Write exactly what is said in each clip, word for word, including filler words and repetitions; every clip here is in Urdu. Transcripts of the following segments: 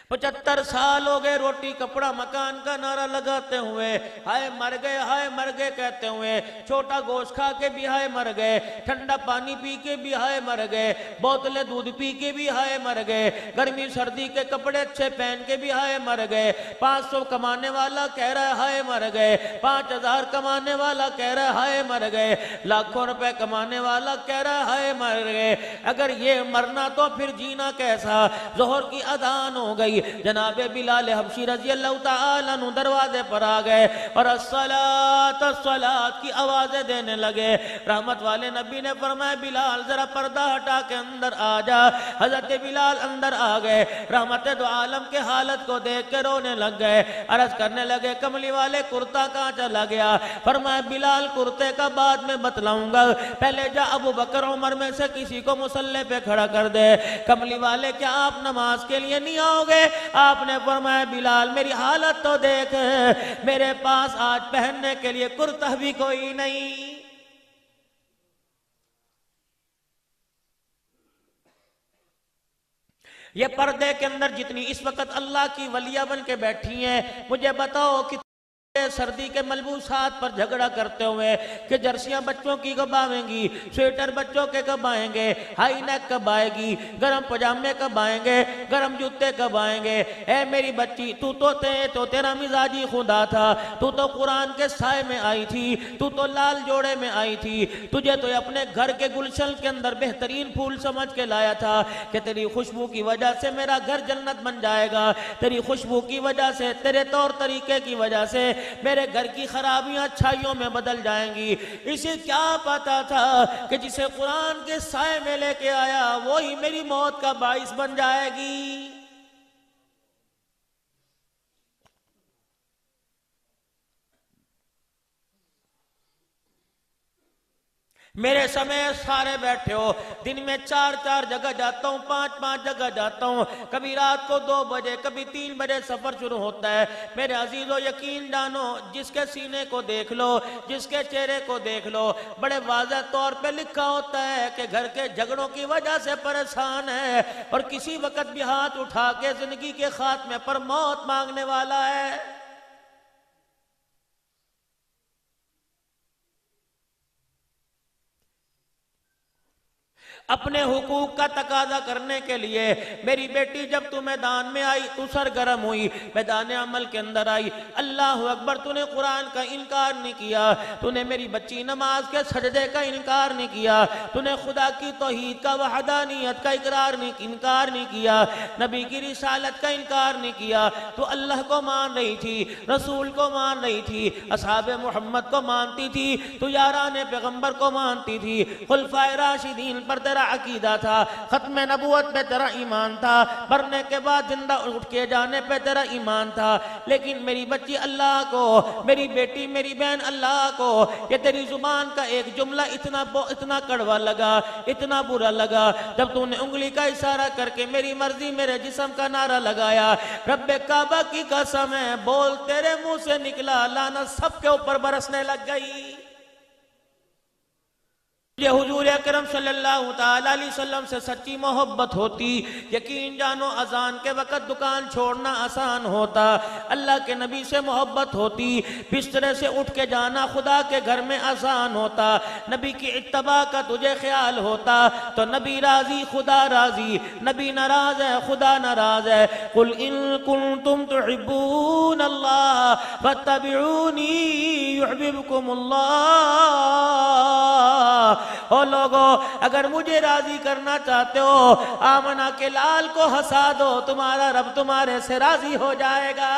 پچہتر سال ہو گئے روٹی کپڑا مکان کا نعرہ لگاتے ہوئے، ہائے مر گئے ہائے مر گئے کہتے ہوئے، چھوٹا گوشت کھا کے بھی ہائے مر گئے، ٹھنڈا پانی پی کے بھی ہائے مر گئے، بوتلیں دودھ پی کے بھی ہائے مر گئے، گرمی سردی کے کپڑے اچھے پہن کے بھی ہائے مر گئے، پانچ سو کمانے والا کہہ رہا ہے ہائے مر گئے، پانچ ہزار کمانے والا کہہ رہا ہے ہائے مر گئے، لاکھوں روپے کمانے والا کہہ رہا ہے ہائے مر گئے۔ اگر یہ مرنا تو پھر جینا کیسا؟ ظہر کی اذان ہو گئی، جناب بلال حبشی رضی اللہ تعالیٰ عنہ دروازے پر آ گئے اور الصلاۃ الصلاۃ کی آوازیں دینے لگے۔ رحمت والے نبی نے فرمایا بلال ذرا پردہ ہٹا کے اندر آ جا۔ حضرت بلال اندر آ گئے، رحمت دو عالم کے حالت کو دیکھ کے رونے لگ گئے، عرض کرنے لگے کملی والے کرتا کہاں چلا گیا؟ فرمایا بلال کرتے کا بعد میں بتلاؤں گا، پہلے جا ابو بکر عمر میں سے کسی کو مصلی پہ کھڑا کر دے۔ کملی والے کیا آپ نماز کے لیے نہیں آؤ گے؟ آپ نے فرمایا بلال میری حالت تو دیکھ، میرے پاس آج پہننے کے لیے کرتا بھی کوئی نہیں۔ یہ پردے کے اندر جتنی اس وقت اللہ کی ولیہ بن کے بیٹھی ہیں، مجھے بتاؤ کہ سردی کے ملبوسات پر جھگڑا کرتے ہوئے کہ جرسیاں بچوں کی کب آئیں گی، سویٹر بچوں کے کب آئیں گے، ہائی نیک کب آئے گی، گرم پجامے کب آئیں گے، گرم جوتے کب آئیں گے۔ اے میری بچی تو تو تے تو تیرا مزاجی خدا تھا، تو تو قرآن کے سائے میں آئی تھی، تو تو لال جوڑے میں آئی تھی، تجھے تو اپنے گھر کے گلشن کے اندر بہترین پھول سمجھ کے لایا تھا کہ تیری خوشبو کی وجہ سے میرا گھر جنت بن جائے گا، تیری خوشبو کی وجہ سے، تیرے طور طریقے کی وجہ سے میرے گھر کی خرابیاں اچھائیوں میں بدل جائیں گی۔ اسے کیا پتا تھا کہ جسے قرآن کے سائے میں لے کے آیا وہی میری موت کا باعث بن جائے گی۔ میرے سمیت سارے بیٹھے ہو، دن میں چار چار جگہ جاتا ہوں، پانچ پانچ جگہ جاتا ہوں، کبھی رات کو دو بجے کبھی تین بجے سفر شروع ہوتا ہے۔ میرے عزیزو یقین جانو، جس کے سینے کو دیکھ لو، جس کے چہرے کو دیکھ لو، بڑے واضح طور پہ لکھا ہوتا ہے کہ گھر کے جھگڑوں کی وجہ سے پریشان ہے اور کسی وقت بھی ہاتھ اٹھا کے زندگی کے خاتمے پر موت مانگنے والا ہے۔ اپنے حقوق کا تقاضا کرنے کے لیے میری بیٹی جب تو میدان میں آئی تو سرگرم ہوئی، میدان عمل کے اندر آئی، اللہ اکبر، تو نے قرآن کا انکار نہیں کیا، تو نے میری بچی نماز کے سجدے کا انکار نہیں کیا، تو نے خدا کی توحید کا وحدانیت کا اقرار نہیں انکار نہیں کیا، نبی کی رسالت کا انکار نہیں کیا، تو اللہ کو مان رہی تھی، رسول کو مان رہی تھی، اصحاب محمد کو مانتی تھی، تو یاران پیغمبر کو مانتی تھی، خلفائے راشدین پر تیرا عقیدہ تھا، ختم نبوت پہ تیرا ایمان تھا، مرنے کے بعد زندہ اٹھ کے جانے پہ تیرا ایمان تھا، لیکن میری بچی اللہ کو، میری بیٹی میری بہن اللہ کو، یہ تیری زبان کا ایک جملہ اتنا اتنا کڑوا لگا، اتنا برا لگا، جب تو نے انگلی کا اشارہ کر کے میری مرضی میرے جسم کا نعرہ لگایا، رب کعبہ کی قسم ہے بول تیرے منہ سے نکلا، لعنت سب کے اوپر برسنے لگ گئی۔ یہ حضور اکرم صلی اللہ تعالیٰ علیہ وسلم سے سچی محبت ہوتی، یقین جانو اذان کے وقت دکان چھوڑنا آسان ہوتا، اللہ کے نبی سے محبت ہوتی، بسترے سے اٹھ کے جانا خدا کے گھر میں آسان ہوتا، نبی کی اتباع کا تجھے خیال ہوتا تو نبی راضی خدا راضی، نبی ناراض ہے خدا ناراض ہے۔ قل ان کنتم تحبون اللہ فاتبعونی یحببکم اللہ، او لوگو اگر مجھے راضی کرنا چاہتے ہو آمنہ کے لال کو ہنسا دو، تمہارا رب تمہارے سے راضی ہو جائے گا۔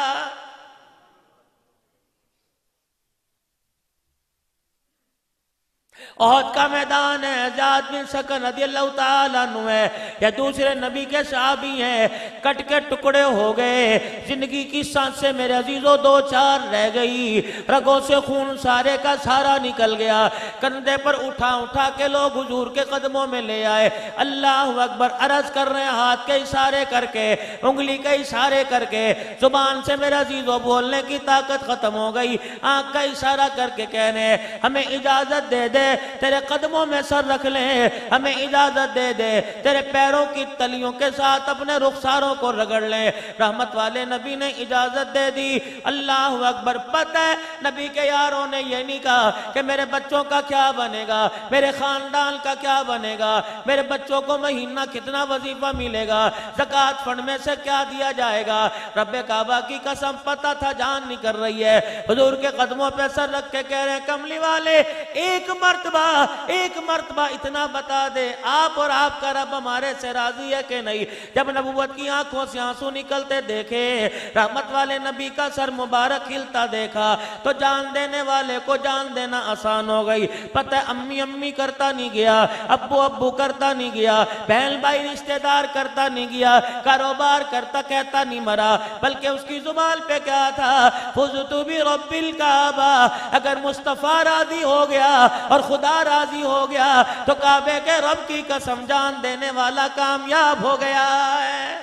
احد کا میدان ہے، زیاد بن سکن رضی اللہ تعالیٰ عنہ ہے، یا دوسرے نبی کے صحابی ہیں، کٹ کے ٹکڑے ہو گئے، زندگی کی سانسیں میرے عزیزوں دو چار رہ گئی، رگوں سے خون سارے کا سارا نکل گیا، کندھے پر اٹھا اٹھا کے لوگ حضور کے قدموں میں لے آئے، اللہ اکبر عرض کر رہے ہیں ہاتھ کے اشارے کر کے، انگلی کے اشارے کر کے، زبان سے میرے عزیزوں بولنے کی طاقت ختم ہو گئی، آنکھ کا اشارہ کر کے کہنے ہمیں اجازت دے دے تیرے قدموں میں سر رکھ لیں، ہمیں اجازت دے دے تیرے پیروں کی تلیوں کے ساتھ اپنے رخساروں کو رگڑ لیں۔ رحمت والے نبی نے اجازت دے دی۔ اللہ اکبر۔ پتہ ہے نبی کے یاروں نے یہ نہیں کہا کہ میرے بچوں کا کیا بنے گا، میرے خاندان کا کیا بنے گا، میرے بچوں کو مہینہ کتنا وظیفہ ملے گا، زکوٰۃ فنڈ میں سے کیا دیا جائے گا۔ رب کعبہ کی قسم پتہ تھا جان نہیں کر رہی ہے، حضور کے قدموں پہ سر رکھ کے کہہ رہے ہیں کملی والے ایک مرتبہ ایک مرتبہ اتنا بتا دے آپ اور آپ کا رب ہمارے سے راضی ہے کہ نہیں۔ جب نبوت کی آنکھوں سے آنسو نکلتے دیکھے، رحمت والے نبی کا سر مبارک ہلتا دیکھا تو جان دینے والے کو جان دینا آسان ہو گئی۔ پتہ ہے امی امی کرتا نہیں گیا، ابو ابو کرتا نہیں گیا، بہن بھائی رشتہ دار کرتا نہیں گیا، کاروبار کرتا کہتا نہیں مرا، بلکہ اس کی زبان پہ کیا تھا، فزت برب الکعبہ۔ اگر مصطفیٰ راضی ہو گیا اور خدا راضی ہو گیا تو کعبے کے رب کی قسم جان دینے والا کامیاب ہو گیا ہے۔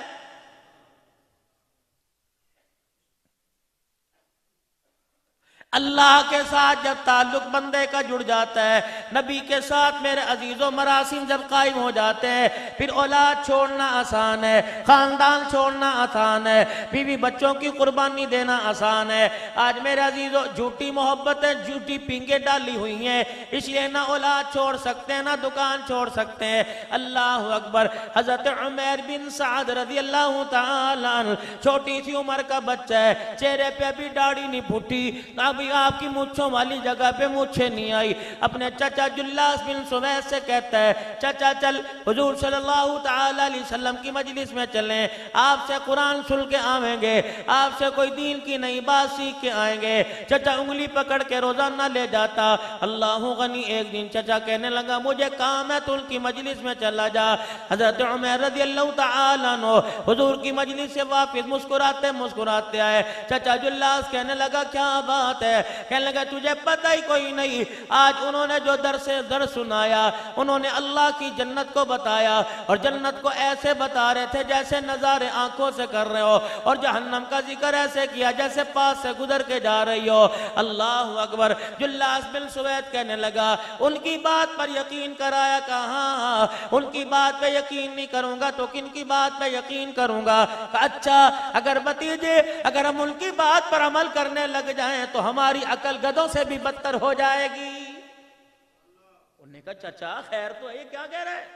اللہ کے ساتھ جب تعلق بندے کا جڑ جاتا ہے، نبی کے ساتھ میرے عزیزوں مراسم جب قائم ہو جاتے ہیں، پھر اولاد چھوڑنا آسان ہے، خاندان چھوڑنا آسان ہے، بیوی بچوں کی قربانی دینا آسان ہے۔ آج میرے عزیزوں جھوٹی محبتیں جھوٹی پینگیں ڈالی ہوئی ہیں، اس لیے نہ اولاد چھوڑ سکتے ہیں نہ دکان چھوڑ سکتے ہیں۔ اللہ اکبر۔ حضرت عمیر بن سعد رضی اللہ تعالیٰ عنہ، چھوٹی سی عمر کا بچہ ہے، چہرے پہ ابھی داڑھی نہیں پھٹی، ابھی آپ کی مونچھوں والی جگہ پہ مونچھیں نہیں آئی، اپنے چچا جلاس بن سویس سے کہتا ہے چچا چل حضور صلی اللہ تعالی علیہ وسلم کی مجلس میں چلیں، آپ سے قرآن سن کے آئیں گے، آپ سے کوئی دین کی نئی بات سیکھ کے آئیں گے۔ چچا انگلی پکڑ کے روزانہ لے جاتا۔ اللہ غنی ایک دن چچا کہنے لگا مجھے کام ہے تو ان کی مجلس میں چلا جا۔ حضرت عمر رضی اللہ تعالیٰ عنہ حضور کی مجلس سے واپس مسکراتے مسکراتے آئے۔ چچا جلاس کہنے لگا کیا بات ہے؟ کہنے لگا تجھے پتہ ہی کوئی نہیں، آج انہوں نے جو درس درس سنایا، انہوں نے اللہ کی جنت کو بتایا اور جنت کو ایسے بتا رہے تھے جیسے نظارے آنکھوں سے کر رہے ہو، اور جہنم کا ذکر ایسے کیا جیسے پاس سے گزر کے جا رہی ہو۔ اللہ اکبر۔ جلاس بن سوید کہنے لگا ان کی بات پر یقین کرایا، کہاں ان کی بات پہ یقین نہیں کروں گا تو کن کی بات پہ یقین کروں گا؟ اچھا اگر بتیجے اگر ہم ان کی بات پر عمل کرنے لگ جائیں تو ہماری عقل گدوں سے بھی بدتر ہو جائے گی۔ انہوں نے کہا چچا خیر تو ہے، کیا کہہ رہے ہیں؟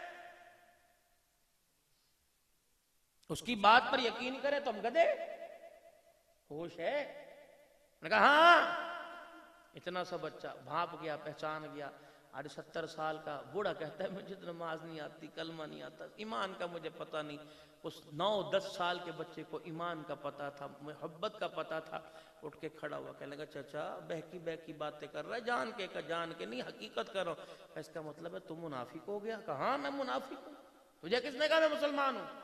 اس کی بات پر یقین کرے تو ہم گدے؟ ہوش ہے؟ انہوں نے کہا ہاں۔ اتنا سا بچہ بھانپ گیا، پہچان گیا۔ آج ستر سال کا بوڑھا کہتا ہے مجھے نماز نہیں آتی، کلمہ نہیں آتا، ایمان کا مجھے پتہ نہیں۔ اس نو دس سال کے بچے کو ایمان کا پتہ تھا، محبت کا پتہ تھا۔ اٹھ کے کھڑا ہوا کہنے لگا چچا بہکی بہکی باتیں کر رہا ہے، جان کے کا جان کے نہیں، حقیقت کر رہا ہوں۔ اس کا مطلب ہے تم منافق ہو گیا؟ کہاں میں منافق ہوں؟ تجھے کس نے کہا میں مسلمان ہوں؟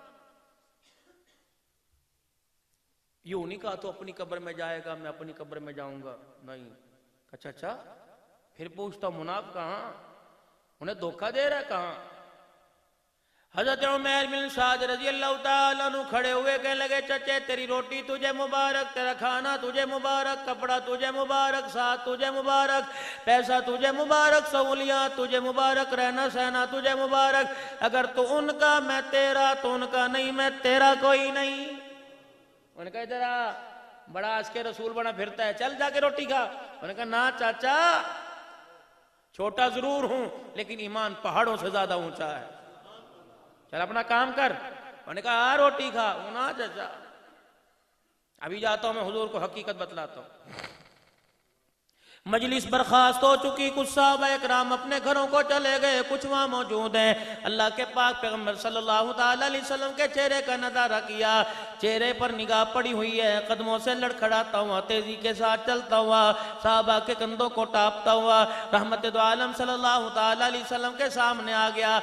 یوں نہیں کہا تو اپنی قبر میں جائے گا، میں اپنی قبر میں جاؤں گا، نہیں کہا چچا پھر پوچھتا ہوں منافق کہاں؟ انہیں دھوکہ دے رہا ہے کہاں؟ حضرت عمیر بن سعد رضی اللہ تعالیٰ عنہ کھڑے ہوئے کہنے لگے چچے تیری روٹی تجھے مبارک، تیرا کھانا تجھے مبارک، کپڑا تجھے مبارک، ساتھ تجھے مبارک، پیسہ تجھے مبارک، سہولیات تجھے مبارک، رہنا سہنا تجھے مبارک۔ اگر تو ان کا میں تیرا تو ان کا نہیں، میں تیرا کوئی نہیں۔ انہوں نے کہا ادھر آ، بڑا آج کے رسول بنا پھرتا ہے، چل جا کے روٹی کھا۔ انہوں نے کہا نا چاچا چھوٹا ضرور ہوں لیکن ایمان پہاڑوں سے زیادہ اونچا ہے، چل اپنا کام کر۔ انہوں نے کہا آ روٹی کھا۔ نا چاچا ابھی جاتا ہوں میں حضور کو حقیقت بتلاتا ہوں۔ مجلس برخاست ہو چکی، کچھ صحابہ اکرام اپنے گھروں کو چلے گئے، کچھ وہاں موجود ہیں۔ اللہ کے پاک پیغمبر صلی اللہ تعالی علیہ وسلم کے چہرے کا نظارہ کیا، چہرے پر نگاہ پڑی ہوئی ہے، قدموں سے لڑکھڑاتا ہوا، تیزی کے ساتھ چلتا ہوا، صحابہ کے کندھوں کو ٹاپتا ہوا رحمت دو عالم صلی اللہ تعالی علیہ وسلم کے سامنے آ گیا۔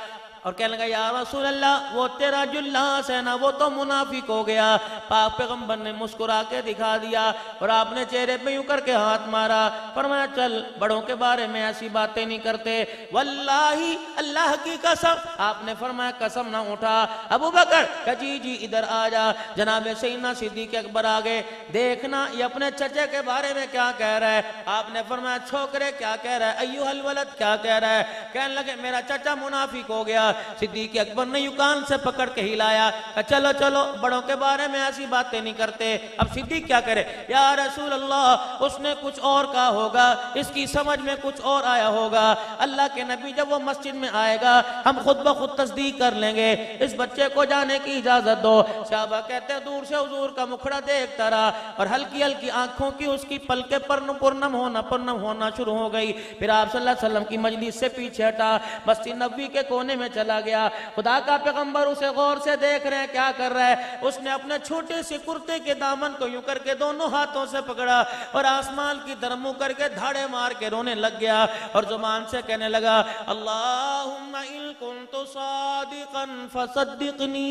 اور کہنے لگا یا رسول اللہ وہ تیرا جلاس ہے نا وہ تو منافق ہو گیا. پاک پیغمبر نے مسکرا کے دکھا دیا اور آپ نے چہرے پہ یوں کر کے ہاتھ مارا. فرمایا چل بڑوں کے بارے میں ایسی باتیں نہیں کرتے, واللہ اللہ کی قسم. آپ نے فرمایا قسم نہ اٹھا. ابو بکر کہ جی جی ادھر آ جا. جناب سیدنا صدیق اکبر آگے, دیکھنا یہ اپنے چچے کے بارے میں کیا کہہ رہا ہے. آپ نے فرمایا چھوکرے کیا کہہ رہا ہے, ایوہ الولد کیا کہہ رہا ہے. کہنے لگے میرا چچا منافق ہو گیا. صدیق اکبر نے یکان سے پکڑ کے ہلایا کہ چلو چلو بڑوں کے بارے میں ایسی باتیں نہیں کرتے. اب صدیق کیا کرے, یا رسول اللہ اس نے کچھ اور کہا ہوگا, اس کی سمجھ میں کچھ اور آیا ہوگا. اللہ کے نبی جب وہ مسجد میں آئے گا ہم خود بخود تصدیق کر لیں گے, اس بچے کو جانے کی اجازت دو. صحابہ کہتے ہیں دور سے حضور کا مکھڑا دیکھتا رہا اور ہلکی ہلکی آنکھوں کی اس کی پلکیں پرنم پرنم ہونا پرنم ہونا شروع ہو گئی. پھر آپ صلی اللہ علیہ وسلم کی مجلس سے پیچھے ہٹا, مسجد نبوی کے کونے میں چلا گیا. خدا کا پیغمبر اسے غور سے دیکھ رہے ہیں کیا کر رہا ہے. اس نے اپنے چھوٹے سے کرتے کے دامن کو یوں کر کے دونوں ہاتھوں سے پکڑا اور آسمان کی طرف منہ کر کے دھاڑے مار کے رونے لگ گیا اور زبان سے کہنے لگا اللہم ان کنت صادقا فصدقنی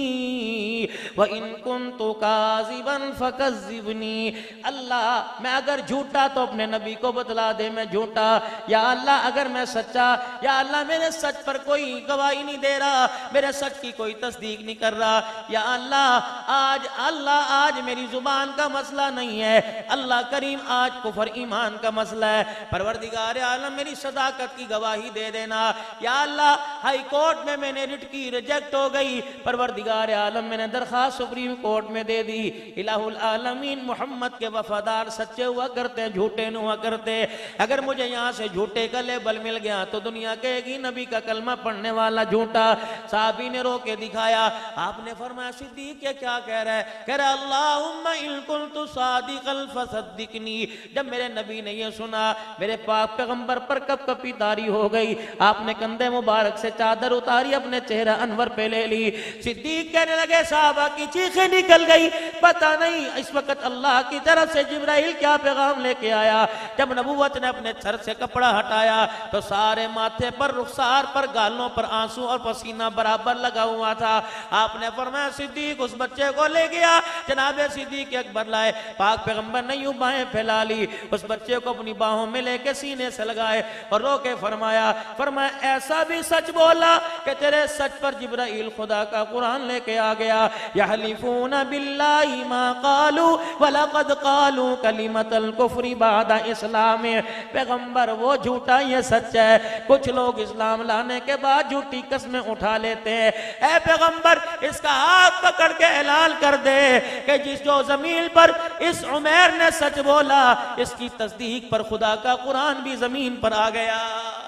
وان کنت کاذبا فکذبنی. اللہ میں اگر جھوٹا تو اپنے نبی کو بتلا دے میں جھوٹا, یا اللہ اگر میں سچا یا اللہ میرے سچ پر کوئی گواہی نہیں دے رہا, میرے سچ کی کوئی تصدیق نہیں کر رہا. یا اللہ آج اللہ آج میری زبان کا مسئلہ نہیں ہے, اللہ کریم آج کفر ایمان کا مسئلہ ہے. پروردگار عالم میری صداقت کی گواہی دے دینا. یا اللہ ہائی کورٹ میں میں نے رٹ کی ریجیکٹ ہو گئی, پروردگار عالم میں نے درخواست سپریم کورٹ میں دے دی. الہ العالمین محمد کے وفادار سچے ہوا کرتے جھوٹے نہ ہوا کرتے. اگر مجھے یہاں سے جھوٹے کا لیبل مل گیا تو دنیا کہے گی نبی کا کلمہ پڑھنے والا جھوٹا. صحابی نے رو کے دکھایا. آپ نے فرمایا صدیق یہ کیا کہہ رہا ہے, کہہ رہا اللہم ان کنت صادقا فصدقنی. جب میرے نبی نے یہ سنا میرے پاک پیغمبر پر کپ کپی طاری ہو گئی. آپ نے کندھے مبارک سے چادر اتاری اپنے چہرہ انور پہ لے لی. صدیق کہنے لگے صحابہ کی چیخیں نکل گئی, پتہ نہیں اس وقت اللہ کی طرف سے جبرائیل کیا پیغام لے کے آیا. جب نبوت نے اپنے سر سے کپڑا ہٹایا تو سارے ماتھے پر رخسار پر گالوں پر آنسو اور پسینہ برابر لگا ہوا تھا. آپ نے فرمایا صدیق اس بچے کو لے گیا. جناب صدیق اکبر لائے, پاک پیغمبر نے یوں باہیں پھیلا لی, اس بچے کو اپنی باہوں میں لے کے سینے سے لگائے اور رو کے فرمایا فرمایا ایسا بھی سچ بولا کہ تیرے سچ پر جبرائیل خدا کا قرآن لے کے آ گیا. یحلفون باللہ ما قالوا ولقد قالوا کلمۃ الکفر بعد اسلام. پیغمبر وہ جھوٹا یہ سچ ہے. کچھ لوگ اسلام لانے کے بعد جھوٹی قسمیں اٹھا لیتے ہیں. اے پیغمبر اس کا ہاتھ پکڑ کے اعلان کر دے کہ جس جو زمین پر اس عمیر نے سچ بولا اس کی تصدیق پر خدا کا قرآن بھی زمین پر آ گیا.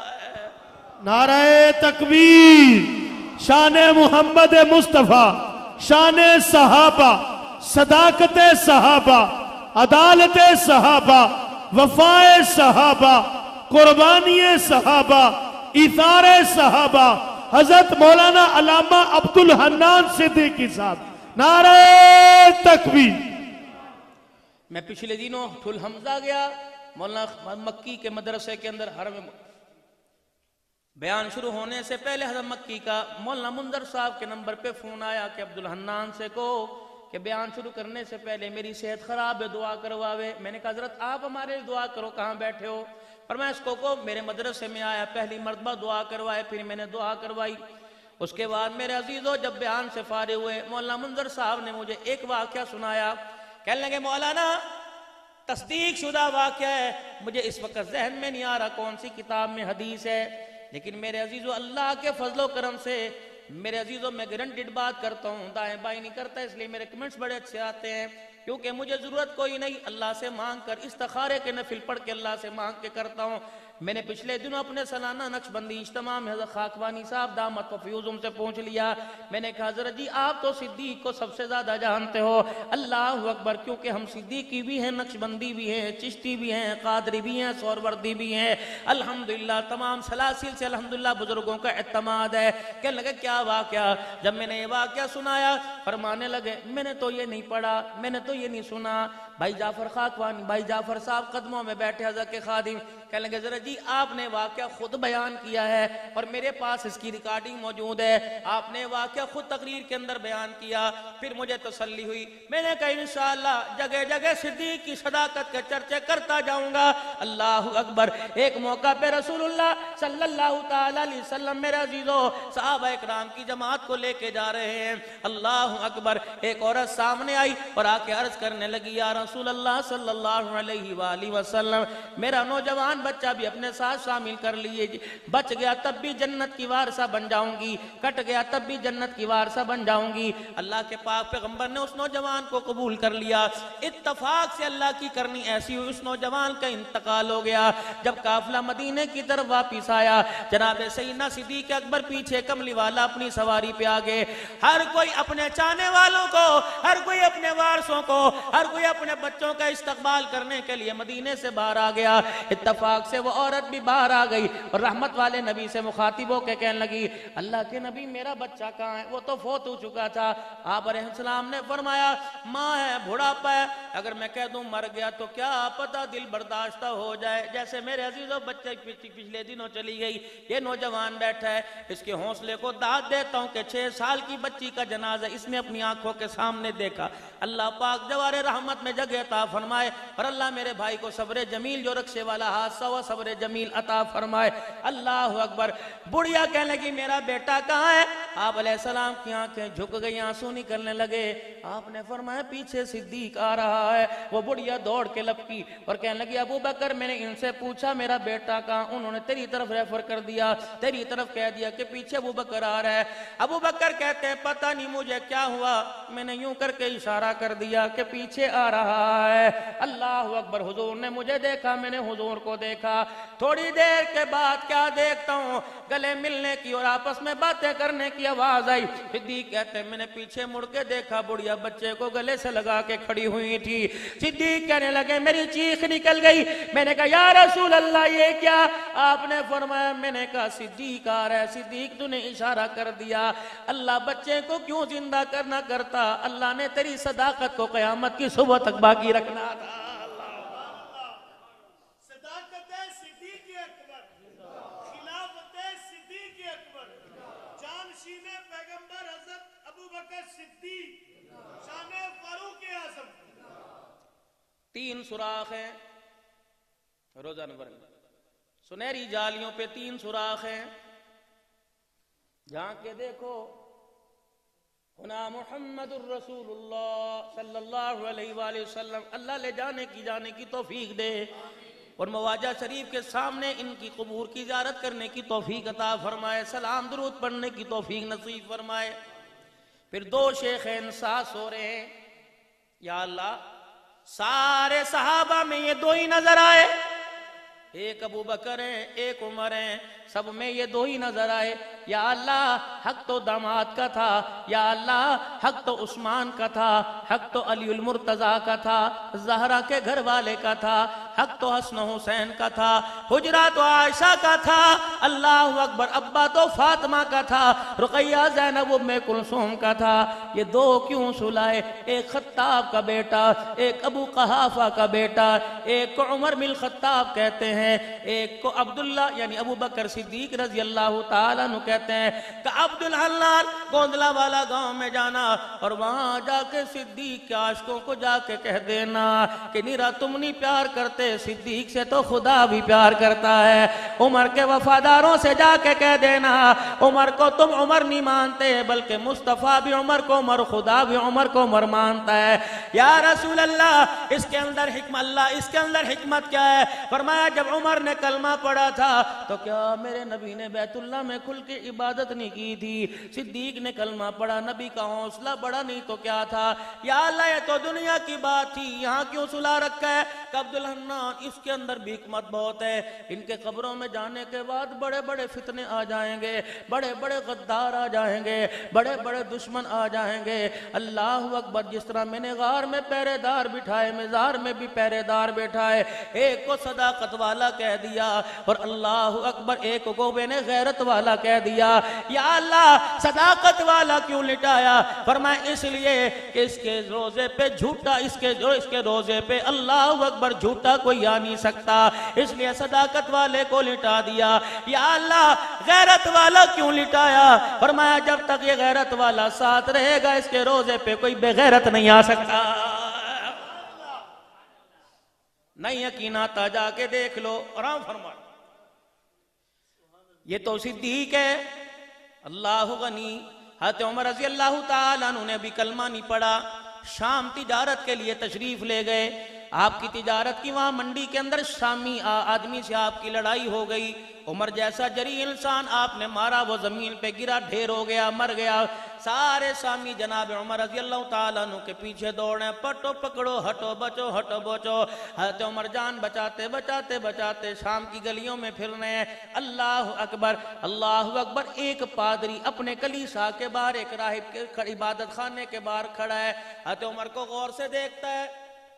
نعرہ تکبیر, شان محمد مصطفیٰ, شان صحابہ, صداقت صحابہ, عدالت صحابہ, وفائے صحابہ, قربانی صحابہ, ایثار صحابہ, حضرت مولانا علامہ عبدالحنان صدیقی صاحب. نعرہ تکبیر. میں پچھلے دنوں ٹھل حمزہ گیا, مولانا مکی کے مدرسے کے اندر حرم بیان شروع ہونے سے پہلے حضرت مکی کا مولانا منظر صاحب کے نمبر پہ فون آیا کہ عبدالحنان سے کو کہ بیان شروع کرنے سے پہلے میری صحت خراب ہے دعا کرواوے. میں نے کہا حضرت آپ ہمارے دعا کرو, کہاں بیٹھے ہو؟ پر میں اس کو کو میرے مدرسے میں آیا, پہلی مرتبہ دعا کروائے, پھر میں نے دعا کروائی. اس کے بعد میرے عزیزوں جب بیان سے فارغ ہوئے مولانا منظر صاحب نے مجھے ایک واقعہ سنایا. کہنے لگے مولانا تصدیق شدہ واقعہ ہے, مجھے اس وقت ذہن میں نہیں آ رہا کون سی کتاب میں حدیث ہے, لیکن میرے عزیزوں اللہ کے فضل و کرم سے میرے عزیزوں میں گارنٹیڈ بات کرتا ہوں, دائیں بائیں نہیں کرتا, اس لیے میرے کمنٹس بڑے اچھے آتے ہیں کیونکہ مجھے ضرورت کوئی نہیں, اللہ سے مانگ کر استخارے کے نفل پڑھ کے اللہ سے مانگ کے کرتا ہوں. میں نے پچھلے دنوں اپنے سالانہ نقش بندی اجتماع میں حضرت خاکوانی صاحب دامت و فیوزم سے پوچھ لیا. میں نے کہا حضرت جی آپ تو صدیق کو سب سے زیادہ جانتے ہو. اللہ اکبر, کیونکہ ہم صدیقی بھی ہیں, نقش بندی بھی ہیں, چشتی بھی ہیں, قادری بھی ہیں, سوروردی بھی ہیں. الحمدللہ تمام سلاسل سے الحمدللہ بزرگوں کا اعتماد ہے. کہنے لگے کیا واقعہ؟ جب میں نے یہ واقعہ سنایا فرمانے لگے میں نے تو یہ نہیں پڑھا, میں نے تو یہ نہیں سنا, بھائی جعفر خاکوانی، بھائی جعفر صاحب قدموں میں بیٹھے حضرت کے خادم کہنے لگے ذرا جی آپ نے واقعہ خود بیان کیا ہے اور میرے پاس اس کی ریکارڈنگ موجود ہے، آپ نے واقعہ خود تقریر کے اندر بیان کیا۔ پھر مجھے تسلی ہوئی، میں نے کہا انشاءاللہ جگہ جگہ صدیق کی صداقت کے چرچے کرتا جاؤں گا۔ اللہ اکبر۔ ایک موقع پہ رسول اللہ صلی اللہ تعالی علیہ وسلم میرے عزیزو صحابہ اکرام کی جماعت کو لے کے جا رہے ہیں، اللہ اکبر۔ ایک عورت سامنے آئی اور آ کے عرض کرنے لگی یا رسول اللہ صلی اللہ علیہ وآلہ وسلم، میرا نوجوان بچہ بھی اپنے ساتھ شامل کر لیے، بچ گیا تب بھی جنت کی وارثہ بن جاؤں گی، کٹ گیا تب بھی جنت کی وارثہ بن جاؤں گی۔ اللہ کے پاک پیغمبر نے اس نوجوان کو قبول کر لیا۔ اتفاق سے اللہ کی کرنی ایسی ہوئی، اس نوجوان کا انتقال ہو گیا۔ جب قافلہ مدینے کی طرف واپس آیا، جناب سیدنا صدیق اکبر پیچھے کملی والا اپنی سواری پہ آگے، ہر کوئی اپنے چاہنے والوں کو، ہر کوئی اپنے وارثوں کو، ہر کوئی اپنے بچوں کا استقبال کرنے کے لیے مدینے سے باہر آ گیا۔ اتفاق سے وہ عورت بھی باہر آ گئی اور رحمت والے نبی سے مخاطب ہو کے کہنے لگی اللہ کے نبی میرا بچہ کہاں ہے؟ وہ تو فوت ہو چکا تھا۔ آپ علیہ السلام نے فرمایا ماں ہے، بڑھاپا ہے، اگر میں کہہ دوں مر گیا تو کیا پتہ دل برداشتہ ہو جائے۔ جیسے میرے عزیزوں بچے پچھلے دنوں چلی گئی، یہ نوجوان بیٹھا ہے، اس کے حوصلے کو داد دیتا ہوں کہ چھ سال کی بچی کا جنازہ اس نے اپنی آنکھوں کے سامنے دیکھا۔ اللہ پاک جوار رحمت میں جگہ عطا فرمائے اور اللہ میرے بھائی کو صبر جمیل جو رکشے والا حادثہ ہوا صبر جمیل عطا فرمائے۔ اللہ اکبر۔ بڑھیا کہنے لگی میرا بیٹا کہاں ہے؟ آپ علیہ السلام کی آنکھیں جھک گئی، آنسو نکلنے لگے۔ آپ نے فرمایا پیچھے صدیق آ رہا ہے۔ وہ بڑھیا دوڑ کے لپکی اور کہنے لگی ابو بکر میں نے ان سے پوچھا میرا بیٹا کہاں؟ انہوں نے تیری طرف ریفر کر دیا، تیری طرف کہہ دیا کہ پیچھے ابو بکر آ رہا ہے۔ ابو بکر کہتے ہیں پتہ نہیں مجھے کیا ہوا، میں نے یوں کر کے اشارہ کر دیا کہ پیچھے آ رہا ہے۔ اللہ اکبر۔ حضور نے مجھے دیکھا، میں نے حضور کو دیکھا۔ تھوڑی دیر کے بعد کیا دیکھتا ہوں، گلے ملنے کی اور آپس میں باتیں کرنے کی آواز آئی۔ صدیق کہتے ہیں میں نے پیچھے مڑ کے دیکھا، بڑھیا بچے کو گلے سے لگا کے کھڑی ہوئی تھی۔ صدیق کہنے لگے میری چیخ نکل گئی، میں نے کہا یا رسول اللہ یہ کیا؟ آپ نے فرمایا، میں نے کہا صدیق آ رہا ہے۔ صدیق تو نے اشارہ کر دیا، اللہ بچے کو کیوں زندہ کرنا کرتا؟ اللہ نے تیری صداقت کو قیامت کی صبح تک باقی رکھنا تھا۔ تین سوراخ ہیں روزہ نمبر میں، سنہری جالیوں پہ تین سوراخ ہیں، جہاں کے دیکھو ہنا محمد الرسول اللہ صلی اللہ علیہ وآلہ وسلم۔ اللہ لے جانے کی جانے کی توفیق دے اور مواجہ شریف کے سامنے ان کی قبور کی زیارت کرنے کی توفیق عطا فرمائے، سلام درود پڑھنے کی توفیق نصیب فرمائے۔ پھر دو شیخین ساتھ سو رہے ہیں، یا اللہ سارے صحابہ میں یہ دو ہی نظر آئے، ایک ابو بکر ہیں ایک عمر ہیں، سب میں یہ دو ہی نظر آئے۔ یا اللہ حق تو داماد کا تھا، یا اللہ حق تو عثمان کا تھا، حق تو علی المرتضیٰ کا تھا، زہرا کے گھر والے کا تھا، حق تو حسن حسین کا تھا، حجرہ تو عائشہ کا تھا، اللہ اکبر، ابا تو فاطمہ کا تھا، رقیہ زینب ام کلثوم کا تھا۔ یہ دو کیوں سلائے؟ ایک خطاب کا بیٹا، ایک ابو قحافہ کا بیٹا، ایک کو عمر بن الخطاب کہتے ہیں، ایک کو عبداللہ یعنی ابو بکر صدیق رضی اللہ تعالیٰ عنہ کہتے ہیں کہ عبد الحلال گوندلا والا گاؤں میں جانا اور وہاں جا کے صدیق کے عاشقوں کو جا کے کہہ دینا کہ نیرا تم نہیں پیار کرتے، صدیق سے تو خدا بھی پیار کرتا ہے۔ عمر کے وفاداروں سے جا کے کہہ دینا عمر کو تم عمر نہیں مانتے، بلکہ مصطفیٰ بھی عمر کو عمر، خدا بھی عمر کو عمر مانتا ہے۔ یا رسول اللہ اس کے اندر حکمت، اللہ اس کے اندر حکمت کیا ہے؟ فرمایا جب عمر نے کلمہ پڑھا تھا تو کیا میرے نبی نے بیت اللہ میں کھل کے عبادت نہیں کی تھی؟ صدیق نے کلمہ پڑھا، نبی کا حوصلہ بڑا نہیں تو کیا تھا؟ یا اللہ یہ تو دنیا کی بات تھی، یہاں کیوں سلا رکھا ہے؟ کہ عبدالحنان اس کے اندر بھی حکمت بہت ہے، ان کے قبروں میں جانے کے بعد بڑے بڑے فتنے آ جائیں گے، بڑے بڑے غدار آ جائیں گے، بڑے بڑے دشمن آ جائیں گے۔ اللہ اکبر، جس طرح میں نے غار میں پہرے دار بٹھائے، مزار میں بھی پہرے دار بیٹھائے، ایک کو صداقت والا کہہ دیا اور اللہ اکبر ایک کو میں نے غیرت والا کہہ دیا۔ یا اللہ صداقت والا کیوں لٹایا؟ فرمایا اس لیے کہ اس کے روزے پہ جھوٹا، اس کے جو اس کے روزے پہ اللہ اکبر جھوٹا کوئی آ نہیں سکتا، اس لیے صداقت والے کو لٹا دیا۔ یا اللہ غیرت والا کیوں لٹایا؟ فرمایا جب تک یہ غیرت والا ساتھ رہے گا اس کے روزے پہ کوئی بے غیرت نہیں آ سکتا۔ نہیں یقین آتا جا کے دیکھ لو، آرام فرما۔ یہ تو صدیق ہے، اللہ غنی۔ حضرت عمر رضی اللہ تعالیٰ عنہ نے بھی کلمہ نہیں پڑھا، شام تجارت کے لیے تشریف لے گئے۔ آپ کی تجارت کی وہاں منڈی کے اندر شامی آدمی سے آپ کی لڑائی ہو گئی۔ عمر جیسا جری انسان آپ نے مارا، وہ زمین پہ گرا، ڈھیر ہو گیا، مر گیا۔ سارے شامی جناب عمر رضی اللہ تعالیٰ عنہ کے پیچھے دوڑے، پٹو پکڑو، ہٹو بچو، ہٹو بچو۔ حضرت عمر جان بچاتے بچاتے بچاتے شام کی گلیوں میں پھر رہے ہیں۔ اللہ اکبر، اللہ اکبر۔ ایک پادری اپنے کلیسا کے باہر، ایک راہب کے عبادت خانے کے باہر کھڑا ہے، حضرت عمر کو غور سے دیکھتا ہے۔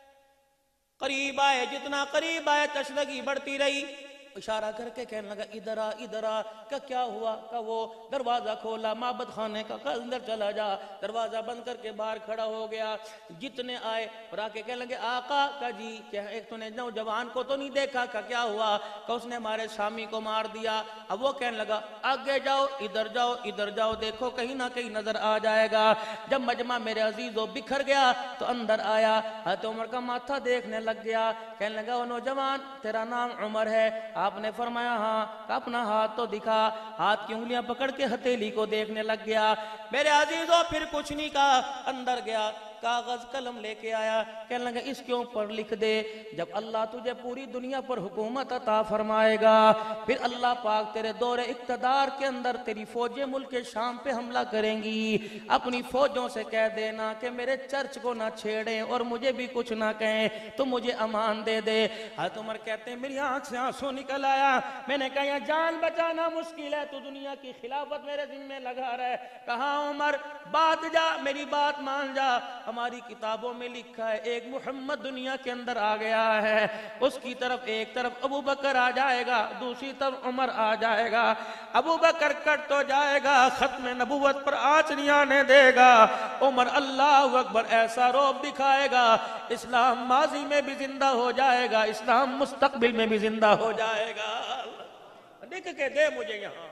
قریب آئے، جتنا قریب آئے تشنگی بڑھتی رہی، اشارہ کر کے کہنے لگا ادھر آ ادھر آ۔ کہ کیا ہوا؟ کہ وہ دروازہ کھولا معبد خانے کا، کہ اندر چلا جا۔ دروازہ بند کر کے باہر کھڑا ہو گیا۔ جتنے آئے اور آ کے کہنے لگے آقا کا جی کیا ایک تو نے نوجوان کو تو نہیں دیکھا؟ کہ کیا ہوا؟ کہ اس نے ہمارے شامی کو مار دیا۔ اب وہ کہنے لگا آگے جاؤ، ادھر جاؤ، ادھر جاؤ، دیکھو کہیں نہ کہیں نظر آ جائے گا۔ جب مجمع میرے عزیزو بکھر گیا تو اندر آیا، حضرت عمر کا ماتھا دیکھنے لگ گیا۔ کہنے لگا وہ نوجوان تیرا نام عمر ہے؟ آپ نے فرمایا ہاں۔ کہ اپنا ہاتھ تو دکھا۔ ہاتھ کی انگلیاں پکڑ کے ہتھیلی کو دیکھنے لگ گیا۔ میرے عزیزو پھر کچھ نہیں کہا، اندر گیا، کاغذ قلم لے کے آیا، کہنے لگا اس کے اوپر لکھ دے جب اللہ تجھے پوری دنیا پر حکومت عطا فرمائے گا، پھر اللہ پاک تیرے دور اقتدار کے اندر تیری فوجیں ملک شام پہ حملہ کریں گی، اپنی فوجوں سے کہہ دینا کہ میرے چرچ کو نہ چھیڑیں اور مجھے بھی کچھ نہ کہیں، تو مجھے امان دے دے۔ حضرت عمر کہتے ہیں میری آنکھ سے آنسو نکل آیا۔ میں نے کہا یہ جان بچانا مشکل ہے، تو دنیا کی خلافت میرے ذمہ لگا رہا ہے۔ کہا عمر بات جا، میری بات مان جا، ہماری کتابوں میں لکھا ہے ایک محمد دنیا کے اندر آ گیا ہے، اس کی طرف ایک طرف ابو بکر آ جائے گا، دوسری طرف عمر آ جائے گا۔ ابو بکر کٹ تو جائے گا، ختم نبوت پر آنچ نہیں آنے دے گا۔ عمر اللہ اکبر ایسا روب دکھائے گا، اسلام ماضی میں بھی زندہ ہو جائے گا، اسلام مستقبل میں بھی زندہ ہو جائے گا۔ لکھ کے دے مجھے یہاں۔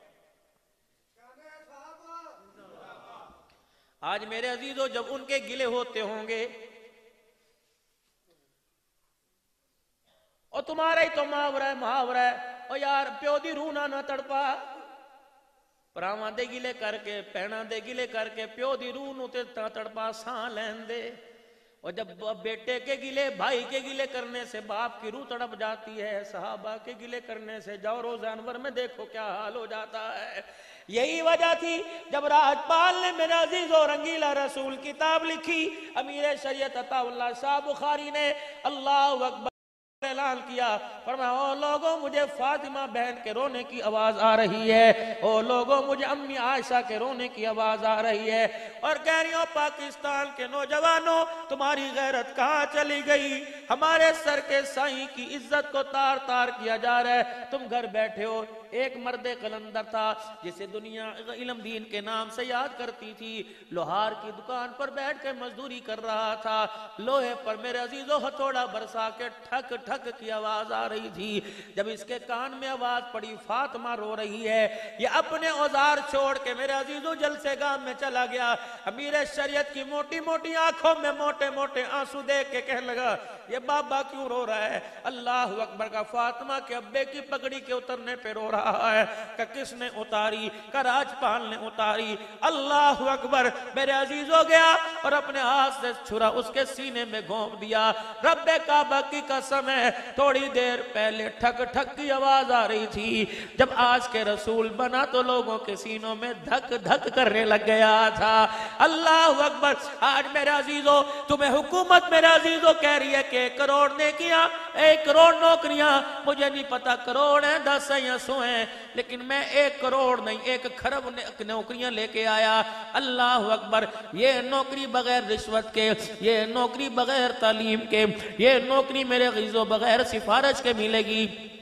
آج میرے عزیزو جب ان کے گلے ہوتے ہوں گے، اور تمہارا ہی تو محاورہ ہے محاورہ ہے، اور یار پیو دی روح نہ تڑپا، پراواں دے گلے کر کے پہنا دے گلے کر کے پیو دی روح نو تے تڑپا سان لین دے۔ اور جب بیٹے کے گلے بھائی کے گلے کرنے سے باپ کی روح تڑپ جاتی ہے، صحابہ کے گلے کرنے سے جاؤ روزہ انور میں دیکھو کیا حال ہو جاتا ہے۔ یہی وجہ تھی جب راجپال نے میرے عزیز و رنگیلا رسول کتاب لکھی، امیر شریعت عطا اللہ شاہ بخاری نے اللہ اکبر اعلان کیا، فرمایا او لوگوں مجھے فاطمہ بہن کے رونے کی آواز آ رہی ہے، او لوگوں مجھے امی عائشہ کے رونے کی آواز آ رہی ہے، اور کہہ رہی ہوں پاکستان کے نوجوانوں تمہاری غیرت کہاں چلی گئی؟ ہمارے سر کے سائیں کی عزت کو تار تار کیا جا رہا ہے، تم گھر بیٹھے ہو۔ ایک مرد قلندر تھا جسے دنیا علم دین کے نام سے یاد کرتی تھی، لوہار کی دکان پر بیٹھ کے مزدوری کر رہا تھا، لوہے پر میرے عزیزو ہتھوڑا برسا کے ٹھک ٹھک کی آواز آ رہی تھی۔ جب اس کے کان میں آواز پڑی فاطمہ رو رہی ہے، یہ اپنے اوزار چھوڑ کے میرے عزیزو جلسے گاہ میں چلا گیا، امیر شریعت کی موٹی موٹی آنکھوں میں موٹے موٹے آنسو دیکھ کے کہنے لگا یہ بابا کیوں رو رہا ہے؟ اللہ اکبر کا فاطمہ کے ابے کی پگڑی کے اترنے پہ رو رہا रहा है कि किसने उतारी, कि राजपाल ने उतारी। अल्लाह अकबर। मेरे अजीज हो गया और अपने हाथ से छुरा उसके सीने में घोंप दिया। रब्बे काबा की कसम है, थोड़ी देर पहले ठक ठक की आवाज आ रही थी। जब आज के रसूल बना तो लोगों के सीनों में धक धक करने लग गया था। अल्लाह अकबर। आज मेरे अजीजों, तुम्हें हुकूमत मेरे अजीजों कह रही है कि एक करोड़ नेकियां, एक करोड़ नौकरियां, मुझे नहीं पता करोड़ है दस है या सौ है, लेकिन मैं एक करोड़ नहीं एक खरब नौकरियां लेके आया। अल्लाह अकबर। ये नौकरी बगैर रिश्वत के, ये नौकरी बगैर तालीम के, ये नौकरी मेरे अजीजों बगैर सिफारिश के मिलेगी।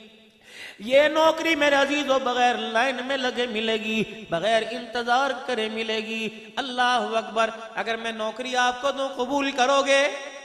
ये नौकरी मेरे अजीजों बगैर लाइन में लगे मिलेगी, बगैर इंतजार करे मिलेगी। अल्लाह अकबर। अगर मैं नौकरी आपको दूं, कबूल करोगे?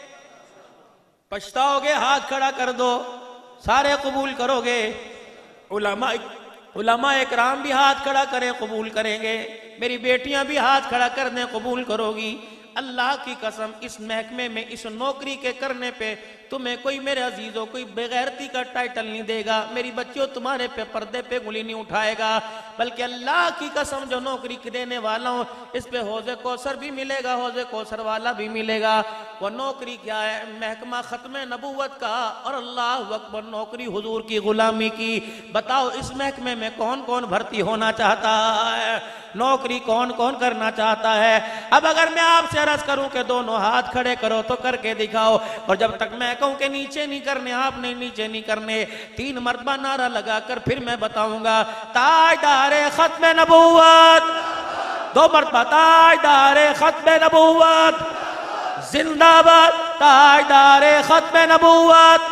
पछताओगे? हाथ खड़ा कर दो। सारे कबूल करोगे? उलमा उलमा इकराम भी हाथ खड़ा करें, कबूल करेंगे। मेरी बेटियां भी हाथ खड़ा कर दें, कबूल करोगी? अल्लाह की कसम, इस महकमे में, इस नौकरी के करने पे तुम्हें कोई मेरे अजीजों कोई बेगैरती का टाइटल नहीं देगा। मेरी बच्चियों, तुम्हारे पे पर्दे पे उंगली नहीं उठाएगा, बल्कि अल्लाह की कसम जो नौकरी देने वाला हूं, इस पे हौजे कौसर भी मिलेगा, हौजे कौसर वाला भी मिलेगा। वो नौकरी क्या है? महकमा खत्म नबूवत का, और अल्लाह अकबर, नौकरी हुजूर की गुलामी की। बताओ इस महकमे में कौन कौन भर्ती होना चाहता है? नौकरी कौन कौन करना चाहता है? अब अगर मैं आपसे अर्ज करूं कि दोनों हाथ खड़े करो तो करके दिखाओ, और जब तक मैं कहूं कि नीचे नहीं करने, आपने नीचे नहीं करने, तीन मरतबा नारा लगाकर फिर मैं बताऊंगा ताजदारे खत्म नबूवत, दो मरतबा ताजदारे खत्म नबूवत जिंदाबाद, ताजदारे खत्म नबूवत,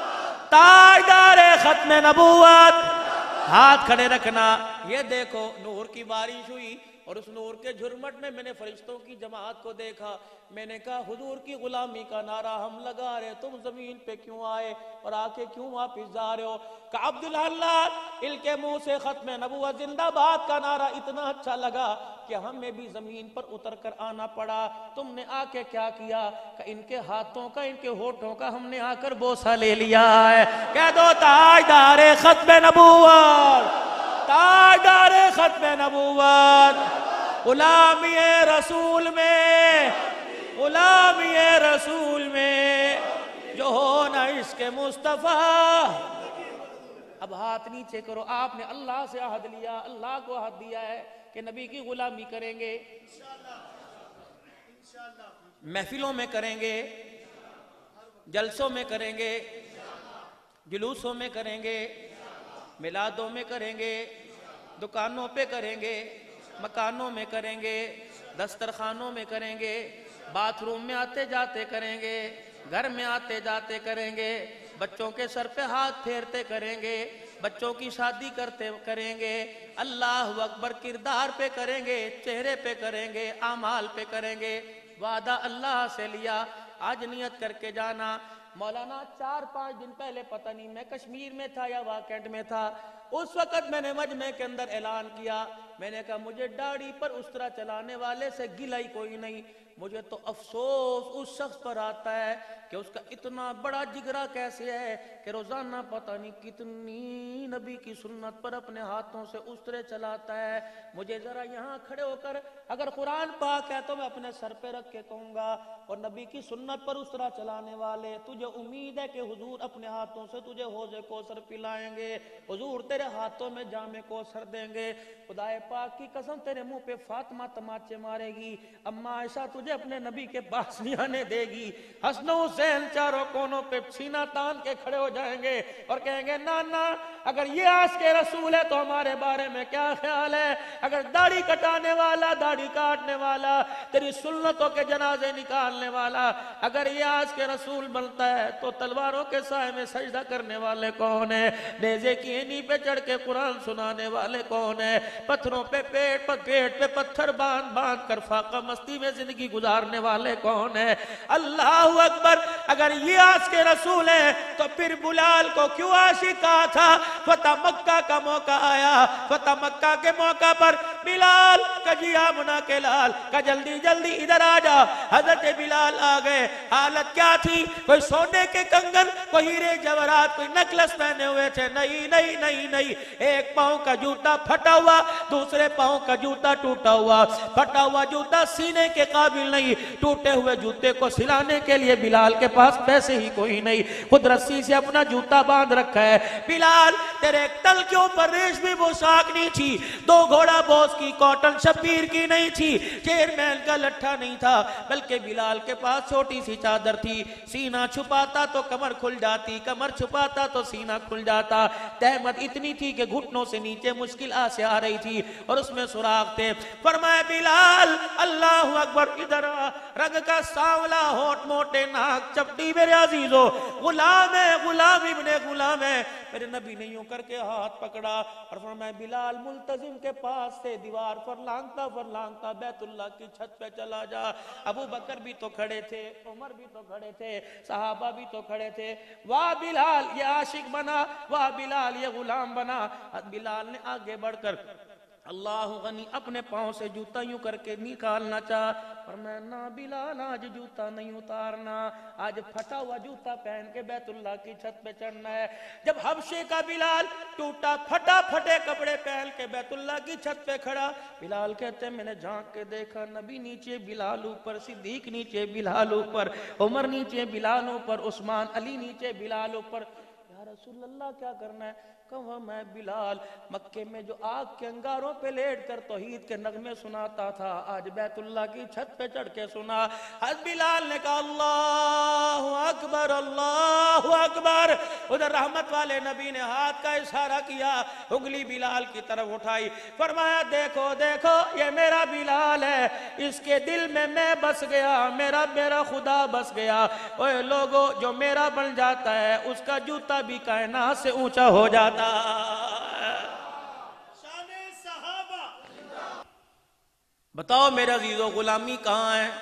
ताजदारे खत्म नबूवत। हाथ खड़े रखना। ये देखो नूर की बारिश हुई और उस नूर के झुरमट में मैंने फरिश्तों की जमात को देखा। मैंने कहा हुजूर की गुलामी का नारा हम लगा रहे, तुम जमीन पे क्यों आए और आके क्यों वापिस जा रहे हो? का अब्दुल हल्लाल इनके मुंह से खत्म नबूवत जिंदाबाद का नारा इतना अच्छा लगा कि हमें भी जमीन पर उतर कर आना पड़ा। तुमने आके क्या किया? कि इनके हाथों का, इनके होठों का हमने आकर बोसा ले लिया है। कह दो ताजदारे खत्म नबूवत, ताजदारे खत्म नबूवत, गुलामी रसूल में, गुलामी रसूल में जो हो ना इसके मुस्तफा। अब हाथ नीचे करो। आपने अल्लाह से अहद लिया, अल्लाह को अहद दिया है कि नबी की गुलामी करेंगे, महफिलों में करेंगे, जलसों में करेंगे, जुलूसों में करेंगे, मिलादों में करेंगे, दुकानों पे करेंगे, मकानों में करेंगे, दस्तरखानों में करेंगे, बाथरूम में आते जाते करेंगे, घर में आते जाते करेंगे, बच्चों के सर पे हाथ फेरते करेंगे, बच्चों की शादी करते करेंगे, अल्लाह अकबर किरदार पे करेंगे, चेहरे पे करेंगे, आमाल पे करेंगे। वादा अल्लाह से लिया, आज नियत करके जाना। मौलाना चार पांच दिन पहले पता नहीं मैं कश्मीर में था या वाकंड में था, उस वक्त मैंने मजमे के अंदर ऐलान किया, मैंने कहा मुझे दाढ़ी पर उस तरह चलाने वाले से गिला ही कोई नहीं, मुझे तो अफसोस उस शख्स पर आता है कि उसका इतना बड़ा जिगरा कैसे है कि रोजाना पता नहीं कितनी नबी की सुन्नत पर अपने हाथों से उस तरह चलाता है। मुझे जरा यहाँ खड़े होकर अगर कुरान पाक है तो मैं अपने सर पे रख के कहूंगा, और नबी की सुन्नत पर उस तरह चलाने वाले, तुझे उम्मीद है कि हुजूर अपने हाथों से तुझे हौजे कौसर पिलाएंगे, हुजूर तेरे हाथों में जामे कौसर देंगे, खुदाए पाक की कसम तेरे मुंह पे फातिमा तमाचे मारेगी, अम्मा आयशा तुझे अपने नबी के पास नहीं आने देगी। हसन हुसैन चारों कोनों पे सीना तान के खड़े हो जाएंगे और कहेंगे नाना अगर ये आज के रसूल है तो हमारे बारे में क्या ख्याल है? अगर दाढ़ी कटाने वाला, दाढ़ी काटने वाला, तेरी सुन्नतों के जनाजे निकालने वाला अगर ये आज के रसूल बनता है तो तलवारों के साए में सजदा करने वाले कौन है? नेज़े की एनी पे चढ़ के कुरान सुनाने वाले कौन है? पत्थरों पे पेट पर पेट पे पत्थर बांध बांध कर फाका मस्ती में जिंदगी गुजारने वाले कौन है? अल्लाह अकबर। अगर ये आज के रसूल है तो फिर बुलाल को क्यों आशिक कहा था فتح مکہ کا موقع آیا، فتح مکہ کے موقع پر بلال کا جی آمنہ کے لال کا جلدی جلدی ادھر آ جا۔ حضرت بلال آ گئے۔ حالت کیا تھی؟ کوئی سونے کے کنگن، کوئی ہیرے جواہرات، کوئی نکلس پہنے ہوئے تھے؟ نہیں نہیں نہیں نہیں، ایک پاؤں کا جوتا پھٹا ہوا، دوسرے پاؤں کا جوتا ٹوٹا ہوا۔ پھٹا ہوا جوتا سینے کے قابل نہیں، ٹوٹے ہوئے جوتے کو سلانے کے لیے بلال کے پاس پیسے ہی کوئی نہیں، خود رسی سے اپنا جوتا باندھ رکھا ہے۔ بلال تیرے تل کے اوپر ریشمی پوشاک نہیں تھی، دو گھوڑا بوس کی کاٹن شبیر کی نہیں تھی، چیئرمین کا لٹھا نہیں تھا، بلکہ بلال کے پاس چھوٹی سی چادر تھی۔ سینہ چھپاتا تو کمر کھل جاتی، کمر چھپاتا تو سینہ کھل جاتا۔ تہمت اتنی تھی کہ گھٹنوں سے نیچے مشکل آسے آ رہی تھی اور اس میں سراغ تھے۔ فرمایا بلال اللہ اکبر، ادھر آ۔ رنگ کا سانولا، ہوٹ موٹے، ناک چپٹی، میرے عزیزو غلام ہے، غلام ابن غلام ہے۔ میرے نبی نے یوں کر کے ہاتھ پکڑا اور فرمایا بلال ملتزم کے پاس سے دیوار پر لانگتا پر لانگتا بیت اللہ کی چھت پہ چلا جا۔ ابو بکر بھی تو کھڑے تھے، عمر بھی تو کھڑے تھے، صحابہ بھی تو کھڑے تھے۔ واہ بلال یہ عاشق بنا، واہ بلال یہ غلام بنا۔ بلال نے آگے بڑھ کر اللہ غنی اپنے پاؤں سے جوتا یوں کر کے نکالنا چاہ، اور میں نہ بلال آج جوتا نہیں اتارنا، آج پھٹا ہوا جوتا پہن کے بیت اللہ کی چھت پہ چڑھنا ہے۔ جب حبشے کا بلال ٹوٹا پھٹا پھٹے کپڑے پہن کے بیت اللہ کی چھت پہ کھڑا، بلال کہتے ہیں میں نے جھانک کے دیکھا نبی نیچے، بلال اوپر، صدیق نیچے، بلال اوپر، عمر نیچے، بلال اوپر، عثمان علی نیچے، بلال اوپر۔ یا رسول اللہ کیا کرنا ہے؟ کہا میں بلال مکے میں جو آگ کے انگاروں پہ لیٹ کر توحید کے نغمے سناتا تھا، آج بیت اللہ کی چھت پہ چڑھ کے سنا۔ حضرت بلال نے کہا اللہ اکبر اللہ اکبر۔ ادھر رحمت والے نبی نے ہاتھ کا اشارہ کیا، انگلی بلال کی طرف اٹھائی، فرمایا دیکھو دیکھو یہ میرا بلال ہے، اس کے دل میں میں بس گیا، میرا میرا خدا بس گیا۔ اوے لوگو جو میرا بن جاتا ہے اس کا جوتا بھی کائنات سے اونچا ہو جاتا۔ شان صحابہ۔ بتاؤ میرے عزیزو غلامی کہاں ہے؟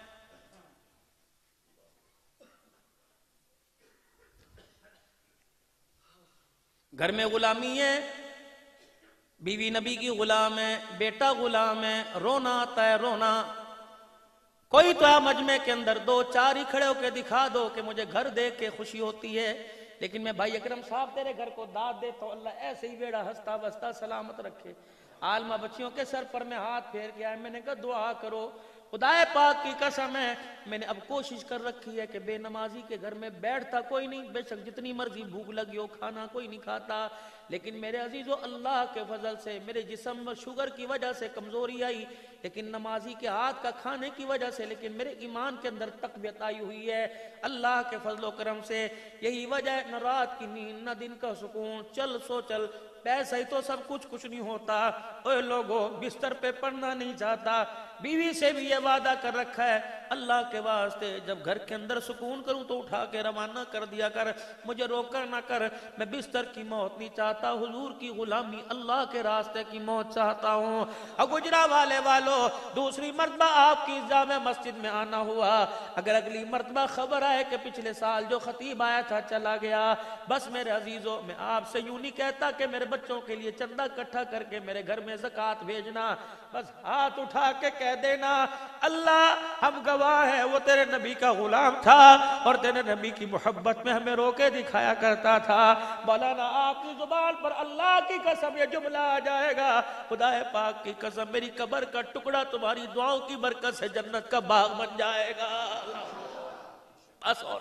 گھر میں غلامی ہے، بیوی نبی کی غلام ہے، بیٹا غلام ہے، رونا آتا ہے رونا۔ کوئی تو آپ مجمع کے اندر دو چار ہی کھڑے ہو کے دکھا دو کہ مجھے گھر دیکھ کے خوشی ہوتی ہے، لیکن میں بھائی اکرم صاحب تیرے گھر کو داد دیتا ہوں، اللہ ایسے ہی بیڑا ہستا بستا سلامت رکھے۔ عالمہ بچیوں کے سر پر میں ہاتھ پھیر کے آئے، میں نے کہا دعا کرو، خدا پاک کی قسم ہے میں نے اب کوشش کر رکھی ہے کہ بے نمازی کے گھر میں بیٹھتا کوئی نہیں، بے شک جتنی مرضی بھوک لگی ہو کھانا کوئی نہیں کھاتا، لیکن میرے عزیزو اللہ کے فضل سے میرے جسم میں شوگر کی وجہ سے کمزوری آئی، لیکن نمازی کے ہاتھ کا کھانے کی وجہ سے لیکن میرے ایمان کے اندر تقویت آئی ہوئی ہے اللہ کے فضل و کرم سے۔ یہی وجہ ہے نہ رات کی نیند نہ دن کا سکون، چل سو چل، پیسہ ہی تو سب کچھ کچھ نہیں ہوتا۔ اوے لوگو بستر پہ پڑھنا نہیں چاہتا، بیوی سے بھی یہ وعدہ کر رکھا ہے اللہ کے واسطے جب گھر کے اندر سکون کروں تو اٹھا کے روانہ کر دیا کر، مجھے روکا نہ کر، میں بستر کی موت نہیں چاہتا، حضور کی غلامی اللہ کے راستے کی موت چاہتا ہوں۔ اور گجرا والے والو دوسری مرتبہ آپ کی جامع مسجد میں آنا ہوا، اگر اگلی مرتبہ خبر آئے کہ پچھلے سال جو خطیب آیا تھا چلا گیا، بس میرے عزیزو میں آپ سے یوں نہیں کہتا کہ میرے بچوں کے لیے چندہ اکٹھا کر کے میرے گھر میں زکوٰۃ بھیجنا، بس ہاتھ اٹھا کے کہہ دینا اللہ ہم گواہ ہیں وہ تیرے نبی کا غلام تھا اور تیرے نبی کی محبت میں ہمیں روکے دکھایا کرتا تھا۔ مولانا آپ کی زبان پر اللہ کی قسم یہ جملہ آ جائے گا، خدا پاک کی قسم میری قبر کا ٹکڑا تمہاری دعاؤں کی برکت سے جنت کا باغ بن جائے گا۔ بس اور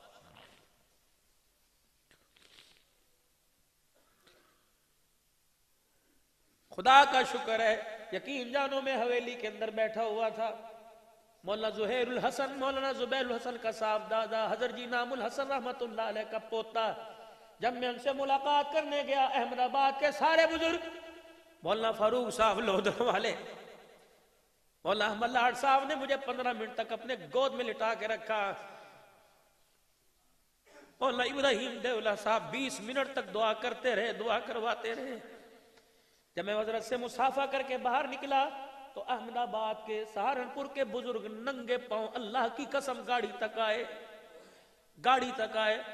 خدا کا شکر ہے، یقین جانو میں حویلی کے اندر بیٹھا ہوا تھا، مولانا زہیر الحسن مولانا زبیر الحسن کا صاحب دادا حضرت جی نام الحسن رحمت اللہ علیہ کا پوتا، جب میں ان سے ملاقات کرنے گیا احمد آباد کے سارے بزرگ، مولانا فاروق صاحب لودھر والے، مولانا احمد لاڈ صاحب نے مجھے پندرہ منٹ تک اپنے گود میں لٹا کے رکھا، مولانا ابراہیم دیولہ صاحب بیس منٹ تک دعا کرتے رہے، دعا کرواتے رہے۔ جب میں حضرت سے مصافحہ کر کے باہر نکلا تو احمد آباد کے سہارنپور کے بزرگ ننگے پاؤں اللہ کی قسم گاڑی تک آئے، گاڑی تک آئے،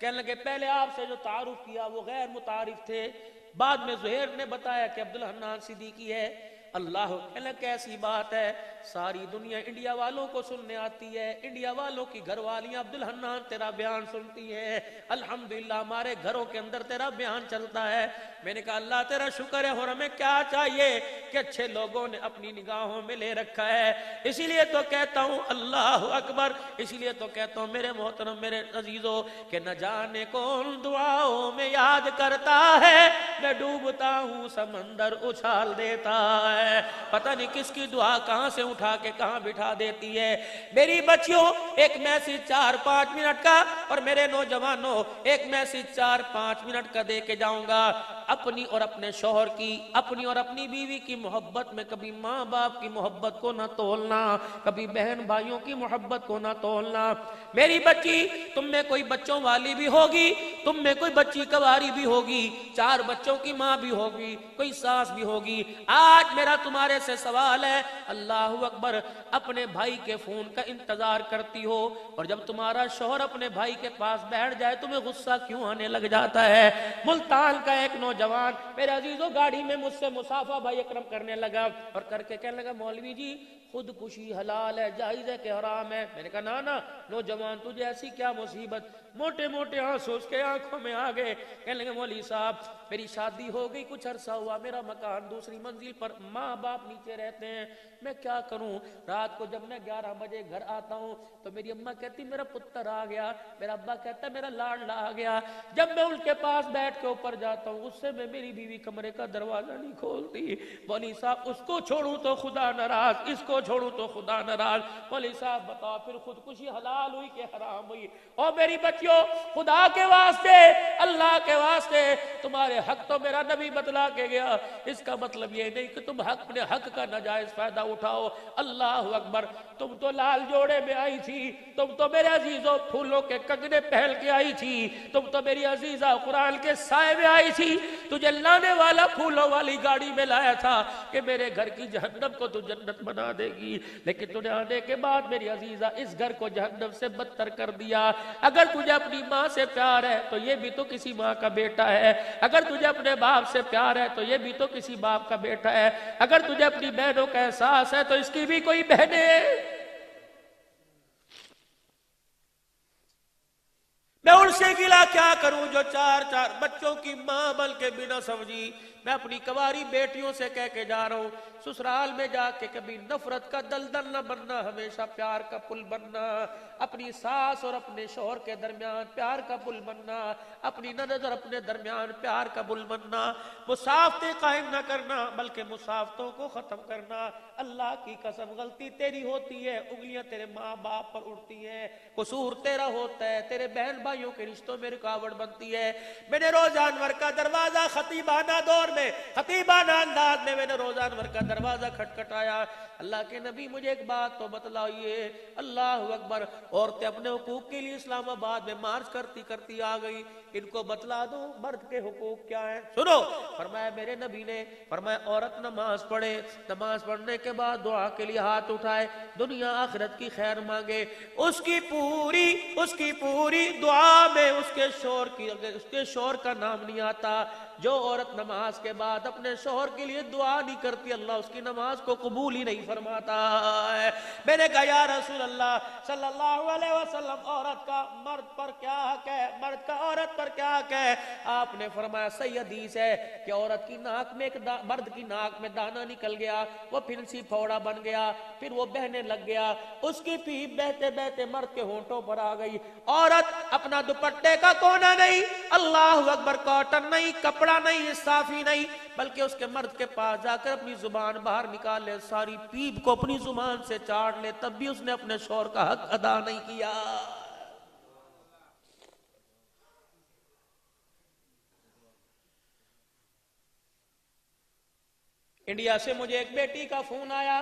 کہنے لگے پہلے آپ سے جو تعارف کیا وہ غیر متعارف تھے، بعد میں زہیر نے بتایا کہ عبدالحنان صدیقی ہے۔ اللہ کہنے لگا کیسی بات ہے، ساری دنیا انڈیا والوں کو سننے آتی ہے، انڈیا والوں کی گھر والیاں عبدالحنان تیرا بیان سنتی ہے، الحمدللہ ہمارے گھروں کے اندر تیرا بیان چلتا ہے۔ میں نے کہا اللہ تیرا شکر ہے، اور ہمیں کیا چاہیے کہ اچھے لوگوں نے اپنی نگاہوں میں لے رکھا ہے، اسی لیے تو کہتا ہوں اللہ اکبر، اسی لیے تو کہتا ہوں میرے محترم میرے عزیزوں کہ نہ جانے کون دعاؤں میں یاد کرتا ہے، میں ڈوبتا ہوں سمندر اچھال دیتا ہے، پتہ نہیں کس کی دعا کہاں سے اٹھا کے کہاں بٹھا دیتی ہے۔ میری بچیوں ایک میسیج چار پانچ منٹ کا، اور میرے نوجوانوں ایک میسیج چار پانچ منٹ کا دے کے جاؤں گا۔ اپنی اور اپنے شوہر کی، اپنی اور اپنی بیوی کی محبت میں کبھی ماں باپ کی محبت کو نہ تولنا، کبھی بہن بھائیوں کی محبت کو نہ تولنا۔ میری بچی تم میں کوئی بچوں والی بھی ہوگی، تم میں کوئی بچی کواری بھی ہوگی، چار بچوں کی ماں بھی ہوگی، کوئی ساس بھی ہوگی۔ آج میرا تمہارے سے سوال ہے، اللہ اکبر، اپنے بھائی کے فون کا انتظار کرتی ہو، اور جب تمہارا شوہر اپنے بھائی کے پاس بیٹھ جائے تمہیں غصہ کیوں آنے لگ جاتا ہے؟ ملتان کا ایک نوجوان میرے عزیزوں گاڑی میں مجھ سے مصافحہ بھائی اکرم کرنے لگا، اور کر کے کہنے لگا مولوی جی خودکشی حلال ہے، جائز ہے کہ حرام ہے؟ میں نے کہا نا نا نوجوان تجھے ایسی کیا مصیبت؟ موٹے موٹے آنسو اس کے آنکھوں میں آ گئے، کہنے لگے مولوی صاحب میری شادی ہو گئی، کچھ عرصہ ہوا، میرا مکان دوسری منزل پر، ماں باپ نیچے رہتے ہیں، میں کیا کروں؟ رات کو جب میں گیارہ بجے گھر آتا ہوں تو میری اماں کہتی میرا پتر آ گیا، میرا ابا کہتا ہے میرا لاڈلا آ گیا۔ جب میں ان کے پاس بیٹھ کے اوپر جاتا ہوں غصے میں میری بیوی کمرے کا دروازہ نہیں کھولتی۔ مولوی صاحب اس کو چھوڑوں تو خدا ناراض، اس کو چھوڑوں تو خدا ناراض۔ مولوی صاحب بتاؤ پھر خودکشی حلال ہوئی کہ حرام ہوئی؟ اور میری بچیوں خدا کے واسطے، اللہ کے واسطے، تمہارے حق تو میرا نبی بتلا کے گیا، اس کا مطلب یہ نہیں کہ تم حق اپنے حق کا ناجائز فائدہ اٹھاؤ۔ اللہ اکبر، تم تو لال جوڑے میں آئی تھی، تم تو میرے عزیزوں پھولوں کے کنگنے پہن کے آئی تھی، تم تو میری عزیزہ قرآن کے سائے میں آئی تھی، تجھے لانے والا پھولوں والی گاڑی میں لایا تھا کہ میرے گھر کی جہنم کو تو جنت بنا دے گی، لیکن تجھے آنے کے بعد میری عزیزہ اس گھر کو جہنم سے بدتر کر دیا۔ اگر تجھے اپنی ماں سے پیار ہے تو یہ بھی تو کسی ماں کا بیٹا ہے، اگر تجھے اپنے باپ سے پیار ہے تو یہ بھی تو کسی باپ کا بیٹا ہے، اگر تجھے اپنی بہنوں کا احساس ہے تو اس کی بھی کوئی بہنیں ہیں۔ میں ان سے گلا کیا کروں جو چار چار بچوں کی ماں بلکہ بنا سمجھی؟ میں اپنی کواری بیٹیوں سے کہہ کے جا رہا ہوں سسرال میں جا کے کبھی نفرت کا دلدل نہ بننا، ہمیشہ پیار کا پل بننا، اپنی ساس اور اپنے شوہر کے درمیان پیار کا پل بننا، اپنی نند اور اپنے درمیان پیار کا پل بننا، مسافتے قائم نہ کرنا بلکہ مسافتوں کو ختم کرنا۔ اللہ کی قسم غلطی تیری ہوتی ہے، انگلیاں تیرے ماں باپ پر اٹھتی ہیں، قصور تیرا ہوتا ہے، تیرے بہن بھائیوں کے رشتوں میں رکاوٹ بنتی ہے۔ میں نے روزہ انور کا دروازہ خطیبانہ دور میں، خطیبانہ انداز میں میں نے روزہ انور کا دروازہ کھٹکھٹایا۔ اللہ کے نبی مجھے ایک بات تو بتلائیے، اللہ اکبر، عورتیں اپنے حقوق کے لیے اسلام آباد میں مارچ کرتی کرتی آ گئی، ان کو بتلا دو مرد کے حقوق کیا ہیں۔ سنو، فرمایا میرے نبی نے فرمایا عورت نماز پڑھے، نماز پڑھنے کے بعد دعا کے لیے ہاتھ اٹھائے، دنیا آخرت کی خیر مانگے، اس کی پوری اس کی پوری دعا میں اس کے شوہر کی اس کے شوہر کا نام نہیں آتا۔ جو عورت نماز کے بعد اپنے شوہر کے لیے دعا نہیں کرتی اللہ اس کی نماز کو قبول ہی نہیں فرماتا ہے۔ میں نے کہا یا رسول اللہ صلی اللہ علیہ وسلم عورت کا مرد پر کیا حق ہے، مرد کا عورت پر کیا حق ہے؟ آپ نے فرمایا صحیح حدیث ہے کہ عورت کی ناک میں ایک مرد کی ناک میں دانا نکل گیا، وہ پھنسی پھوڑا بن گیا، پھر وہ بہنے لگ گیا، اس کی پیپ بہتے بہتے مرد کے ہونٹوں پر آ گئی۔ عورت اپنا دوپٹے کا کونا نہیں، اللہ اکبر، کاٹن نہیں، کپڑا نہیں، صافی نہیں، بلکہ اس کے مرد کے پاس جا کر اپنی زبان باہر نکال لے، ساری پیپ کو اپنی زبان سے چاڑ لے، تب بھی اس نے اپنے شوہر کا حق ادا نہیں کیا۔ انڈیا سے مجھے ایک بیٹی کا فون آیا،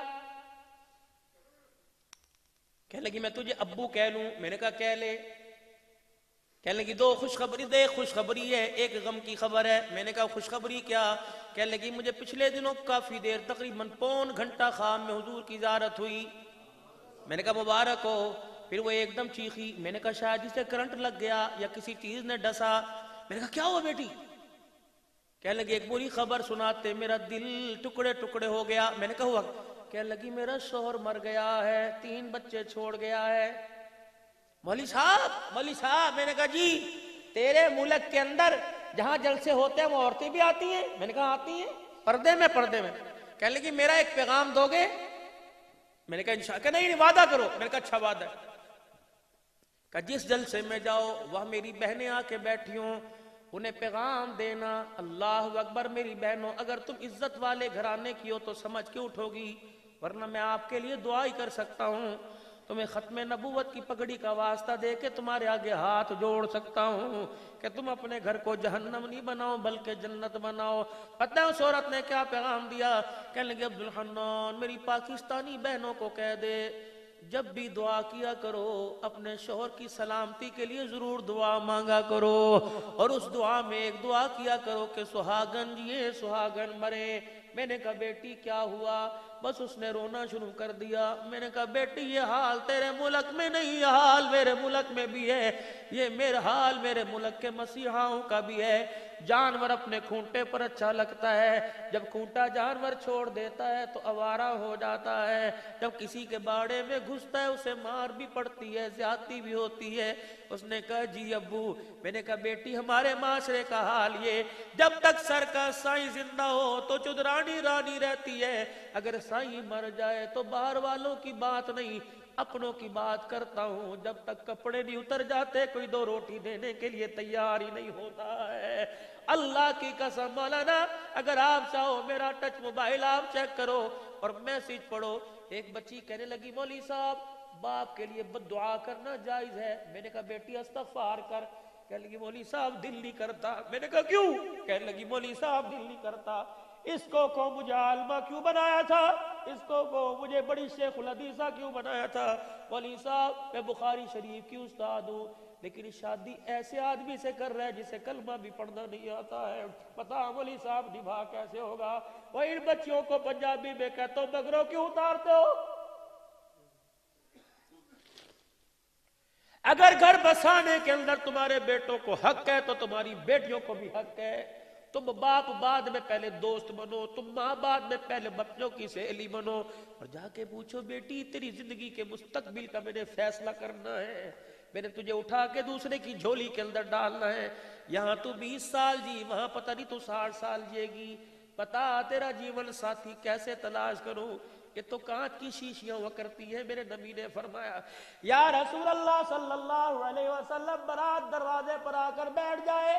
کہنے لگی میں تجھے ابو کہہ لوں؟ میں نے کہا کہہ لے۔ کہنے لگی دو خوشخبری دے، خوشخبری ہے ایک غم کی خبر ہے۔ میں نے کہا خوشخبری کیا؟ کہنے لگی مجھے پچھلے دنوں کافی دیر تقریباً پون گھنٹہ خام میں حضور کی زیارت ہوئی۔ میں نے کہا مبارک ہو۔ پھر وہ ایک دم چیخی. میں نے کہا شاید اسے کرنٹ لگ گیا یا کسی چیز نے ڈسا. میں نے کہا کیا ہوا بیٹی؟ کہنے لگی ایک بری خبر سناتے میرا دل ٹکڑے ٹکڑے ہو گیا. میں نے کہا ہوا؟ کہنے لگی میرا شوہر مر گیا ہے, تین بچے چھوڑ گیا ہے. مولوی صاحب مولوی صاحب میں نے کہا جی تیرے ملک کے اندر جہاں جلسے ہوتے ہیں وہ عورتیں بھی آتی ہیں؟ میں نے کہا آتی ہیں, پردے میں پردے میں. کہنے لگی میرا ایک پیغام دو گے؟ میں نے کہا انشاءاللہ. کہ نہیں وعدہ کرو. میں نے کہا اچھا وعدہ. کہ جس جلسے میں جاؤ وہ میری بہنیں آ کے بیٹھی ہوں, انہیں پیغام دینا. اللہ اکبر. میری بہنوں اگر تم عزت والے گھرانے کی ہو تو سمجھ کے اٹھو گی, ورنہ میں آپ کے لیے دعا ہی کر سکتا ہوں. تمہیں ختم نبوت کی پگڑی کا واسطہ دے کے تمہارے آگے ہاتھ جوڑ سکتا ہوں کہ تم اپنے گھر کو جہنم نہیں بناؤ بلکہ جنت بناؤ. پتہ ہے اس عورت نے کیا پیغام دیا؟ کہنے لگے عبد الحنان میری پاکستانی بہنوں کو کہہ دے جب بھی دعا کیا کرو اپنے شوہر کی سلامتی کے لیے ضرور دعا مانگا کرو, اور اس دعا میں ایک دعا کیا کرو کہ سہاگن جیے سہاگن مرے. میں نے کہا بیٹی کیا ہوا؟ بس اس نے رونا شروع کر دیا. میں نے کہا بیٹی یہ حال تیرے ملک میں نہیں, یہ حال میرے ملک میں بھی ہے, یہ میرا حال میرے ملک کے مسیحاؤں کا بھی ہے. جانور اپنے کھونٹے پر اچھا لگتا ہے, جب کھونٹا جانور چھوڑ دیتا ہے تو آوارہ ہو جاتا ہے. جب کسی کے باڑے میں گھستا ہے اسے مار بھی پڑتی ہے, زیادتی بھی ہوتی ہے. اس نے کہا جی ابو. میں نے کہا بیٹی ہمارے معاشرے کا حال یہ, جب تک سر کا سائیں زندہ ہو تو چودرانی رانی رہتی ہے, اگر سائیں مر جائے تو باہر والوں کی بات نہیں اپنوں کی بات کرتا ہوں. جب تک کپڑے نہیں اتر جاتے کوئی دو روٹی دینے کے لیے تیار ہی نہیں ہوتا ہے. اللہ کی قسم مولانا اگر آپ چاہو میرا ٹچ موبائل آپ چیک کرو اور میسج پڑھو. ایک بچی کہنے لگی مولوی صاحب باپ کے لیے بد دعا کرنا جائز ہے؟ میں نے کہا بیٹی استغفار کر. کہنے لگی مولوی صاحب دل نہیں کرتا. میں نے کہا کیوں؟ کہنے لگی مولوی صاحب دل نہیں کرتا. اس کو کو مجھے عالمہ کیوں بنایا تھا, اس کو کو مجھے بڑی شیخ الحدیثہ کیوں بنایا تھا؟ مولوی صاحب میں بخاری شریف کی استاد ہوں لیکن شادی ایسے آدمی سے کر رہا ہے جسے کلمہ بھی پڑھنا نہیں آتا ہے. پتا مولوی صاحب نبھا کیسے ہوگا؟ وہ ان بچیوں کو پنجابی میں کہتا ہوں بگروں کیوں اتارتے ہو؟ اگر گھر بسانے کے اندر تمہارے بیٹوں کو حق ہے تو تمہاری بیٹیوں کو بھی حق ہے. تم باپ بعد میں پہلے دوست بنو, تم ماں بعد میں پہلے بچوں کی سہیلی بنو, اور جا کے پوچھو بیٹی تیری زندگی کے مستقبل کا میں نے فیصلہ کرنا ہے, میں نے تجھے اٹھا کے دوسرے کی جھولی کے اندر ڈالنا ہے. یہاں تو بیس سال جی, وہاں پتہ نہیں تو ساٹھ سال جیے گی. پتا تیرا جیون ساتھی کیسے تلاش کروں؟ یہ تو کانچ کی شیشیاں ہوا کرتی ہے. میرے نبی نے فرمایا یا رسول اللہ صلی اللہ علیہ وسلم برات دروازے پر آ کر بیٹھ جائے,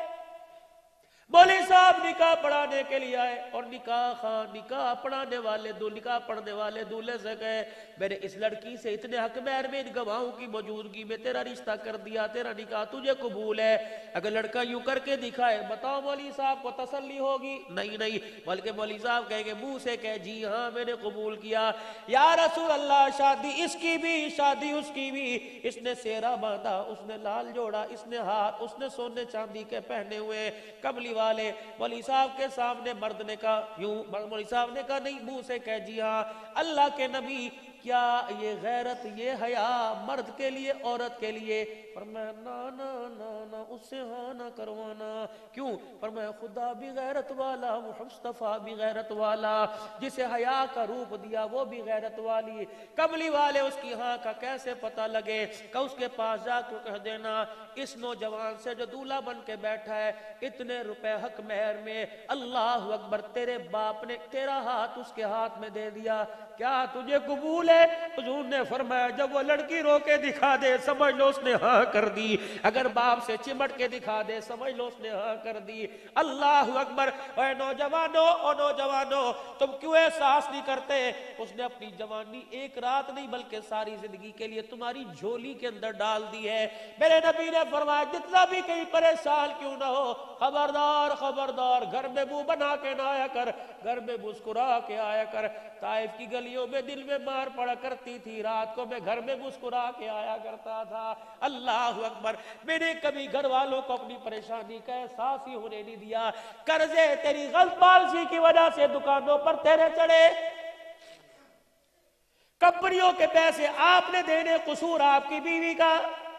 مولوی صاحب نکاح پڑھانے کے لیے آئے اور نکاح خان نکاح پڑھانے والے دو نکاح پڑھنے والے دولہے سے گئے میں نے اس لڑکی سے اتنے حق مہر میں ان گواہوں کی موجودگی میں تیرا رشتہ کر دیا, تیرا نکاح تجھے قبول ہے. اگر لڑکا یوں کر کے دکھائے بتاؤ مولوی صاحب کو تسلی ہوگی؟ نہیں نہیں, بلکہ مولوی صاحب کہیں گے منہ سے کہ جی ہاں میں نے قبول کیا. یا رسول اللہ شادی اس کی بھی شادی اس کی بھی, اس نے سیرا باندھا, اس نے لال جوڑا, اس نے ہاتھ اس نے سونے چاندی کے پہنے ہوئے کملی والے. مولوی صاحب کے سامنے مرد نے کہا یوں, مولوی صاحب نے کہا نہیں منہ سے کہہ جی ہاں. اللہ کے نبی کیا یہ غیرت یہ حیا مرد کے لیے عورت کے لیے؟ فرمایا نا نا نا نا اس سے ہاں نہ کروانا. کیوں؟ فرمایا خدا بھی غیرت والا, مصطفیٰ بھی غیرت والا, جسے حیا کا روپ دیا وہ بھی غیرت والی. کملی والے اس کی ہاں کا کیسے پتہ لگے؟ کہ اس کے پاس جا کے کہہ دینا اس نوجوان سے جو دولہا بن کے بیٹھا ہے اتنے روپے حق مہر میں, اللہ اکبر, تیرے باپ نے تیرا ہاتھ اس کے ہاتھ میں دے دیا, کیا تجھے قبول ہے؟ حضور نے فرمایا جب وہ لڑکی رو کے دکھا دے سمجھ لو اس نے ہاں کر دی, اگر باپ سے چمٹ کے دکھا دے سمجھ لو اس نے ہاں کر دی. اللہ اکبر. اے نوجوانوں او نوجوانوں تم کیوں احساس نہیں کرتے؟ اس نے اپنی جوانی ایک رات نہیں بلکہ ساری زندگی کے لیے تمہاری جھولی کے اندر ڈال دی ہے. میرے نبی نے فرمایا جتنا بھی کہیں پریشان کیوں نہ ہو خبردار خبردار گھر میں منہ بنا کے نہ آیا کر, گھر میں مسکرا کے آیا کر. طائف کی گلیوں میں دل میں مار پڑا کرتی تھی, رات کو میں گھر میں مسکرا کے آیا کرتا تھا. اللہ اکبر. میں نے کبھی گھر والوں کو اپنی پریشانی کا احساس ہی ہونے نہیں دیا. قرضے تیری غلط پالیسی کی وجہ سے دکانوں پر تیرے چڑھے, کمپنیوں کے پیسے آپ نے دینے، قصور آپ کی بیوی کا،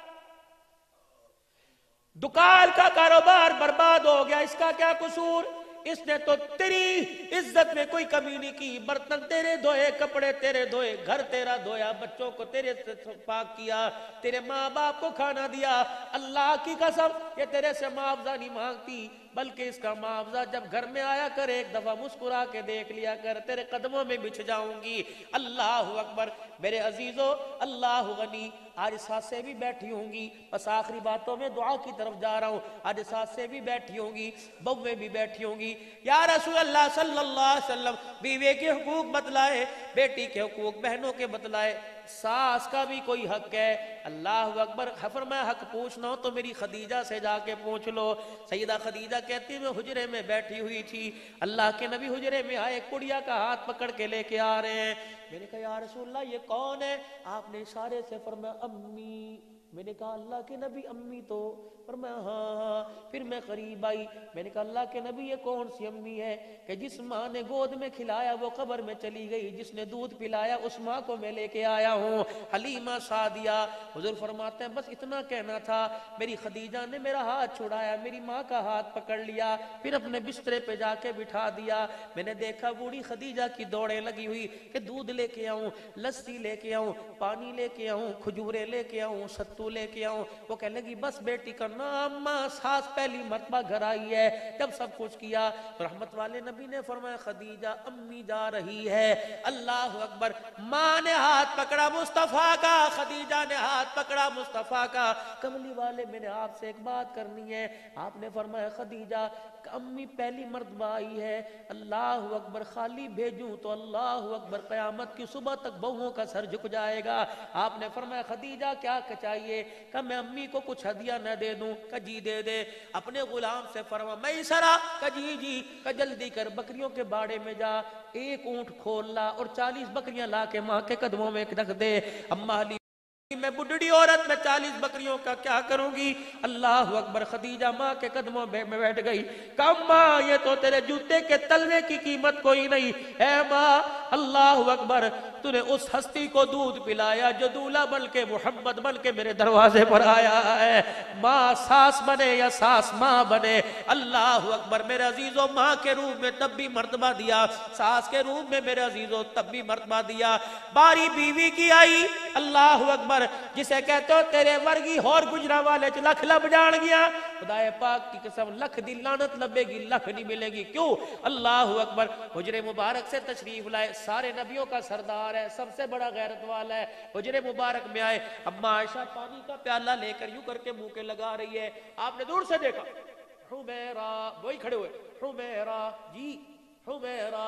دکان کا کاروبار برباد ہو گیا، اس کا کیا قصور؟ اس نے تو تیری عزت میں کوئی کمی نہیں کی، برتن تیرے دھوئے، کپڑے تیرے دھوئے، گھر تیرا دھویا، بچوں کو تیرے سے پاک کیا، تیرے ماں باپ کو کھانا دیا۔ اللہ کی قسم یہ تیرے سے معاوضہ نہیں مانگتی، بلکہ اس کا معاوضہ جب گھر میں آیا کر ایک دفعہ مسکرا کے دیکھ لیا کر، تیرے قدموں میں بچھ جاؤں گی۔ اللہ اکبر میرے عزیزو، اللہ غنی۔ آج ساسیں بھی بیٹھی ہوں گی، بس آخری باتوں میں دعا کی طرف جا رہا ہوں، آج ساسیں بھی بیٹھی ہوں گی، بہویں بھی بیٹھی ہوں گی۔ یا رسول اللہ صلی اللہ علیہ وسلم، بیوی کے حقوق بتلائے، بیٹی کے حقوق بہنوں کے بتلائے، ساس کا بھی کوئی حق ہے۔ اللہ اکبر، فرمایا حق پوچھنا ہو تو میری خدیجہ سے جا کے پوچھ لو۔ سیدہ خدیجہ کہتی میں حجرے میں بیٹھی ہوئی تھی، اللہ کے نبی حجرے میں آئے، کڑیا کا ہاتھ پکڑ کے لے کے آ رہے ہیں۔ میں نے کہا یا رسول اللہ یہ کون ہے؟ آپ نے اشارے سے فرمایا امی۔ میں نے کہا اللہ کے نبی امی تو؟ فرمایا ہاں ہاں۔ پھر میں قریب آئی، میں نے کہا اللہ کے نبی یہ کون سی امی ہے؟ کہ جس ماں نے گود میں کھلایا وہ قبر میں چلی گئی، جس نے دودھ پلایا اس ماں کو میں لے کے آیا ہوں، حلیمہ سعدیہ۔ حضور فرماتے ہیں بس اتنا کہنا تھا، میری خدیجہ نے میرا ہاتھ چھڑایا، میری ماں کا ہاتھ پکڑ لیا، پھر اپنے بسترے پہ جا کے بٹھا دیا۔ میں نے دیکھا بوڑھی خدیجہ کی دوڑیں لگی ہوئی کہ دودھ لے کے آؤں، لسی لے کے آؤں، پانی لے کے آؤں، کھجورے لے کے آؤں، ستو لے کے آؤں۔ وہ کہنے لگی بس بیٹی کا نام، ماں ساس پہلی مرتبہ گھر آئی ہے۔ جب سب کچھ کیا تو رحمت والے نبی نے فرمایا خدیجہ امی جا رہی ہے۔ اللہ اکبر، ماں نے ہاتھ پکڑا مصطفیٰ کا، خدیجہ نے ہاتھ پکڑا مصطفیٰ کا۔ کملی والے میں نے آپ سے ایک بات کرنی ہے۔ آپ نے فرمایا خدیجہ امی پہلی مرتبہ آئی ہے، اللہ اکبر، خالی بھیجوں تو اللہ اکبر قیامت کی صبح تک بہوؤں کا سر جھک جائے گا۔ آپ نے فرمایا خدیجہ کیا چاہیے؟ کہ میں امی کو کچھ ہدیہ نہ دے دوں؟ کہ جی دے دے۔ اپنے غلام سے فرما میں سرا، کہ جی جی، کہ جلدی کر بکریوں کے باڑے میں جا، ایک اونٹ کھول لا اور چالیس بکریاں لا کے ماں کے قدموں میں رکھ دے۔ اما علی میں بڈڑی عورت میں چالیس بکریوں کا کیا کروں گی؟ اللہ اکبر، خدیجہ ماں کے قدموں میں بیٹھ گئی۔ کہا ماں یہ تو تیرے جوتے کے تلوے کی قیمت کوئی نہیں، اے ماں اللہ اکبر، تو نے اس ہستی کو دودھ پلایا جو دولہا بن کے محمد بن کے میرے دروازے پر آیا ہے۔ ماں ساس بنے یا ساس ماں بنے، اللہ اکبر میرے عزیزوں، ماں کے روح میں تب بھی مرتبہ دیا، ساس کے روح میں میرے عزیزوں تب بھی مرتبہ دیا۔ باری بیوی کی آئی، اللہ اکبر، جسے کہتے ہو تیرے ورگی اور گجرا والے چ لکھ لب جان گیا، خدائے پاک کی قسم لکھ دی لعنت لبے گی، لکھ نہیں ملے گی۔ کیوں؟ اللہ اکبر، حجرے مبارک سے تشریف لائے، سارے نبیوں کا سردار ہے، سب سے بڑا غیرت والا ہے، حجرے مبارک میں آئے، اما عائشہ پانی کا پیالہ لے کر یوں کر کے منہ کے لگا رہی ہے۔ آپ نے دور سے دیکھا، حمیرہ، وہی کھڑے ہوئے، حمیرہ جی حمیرہ،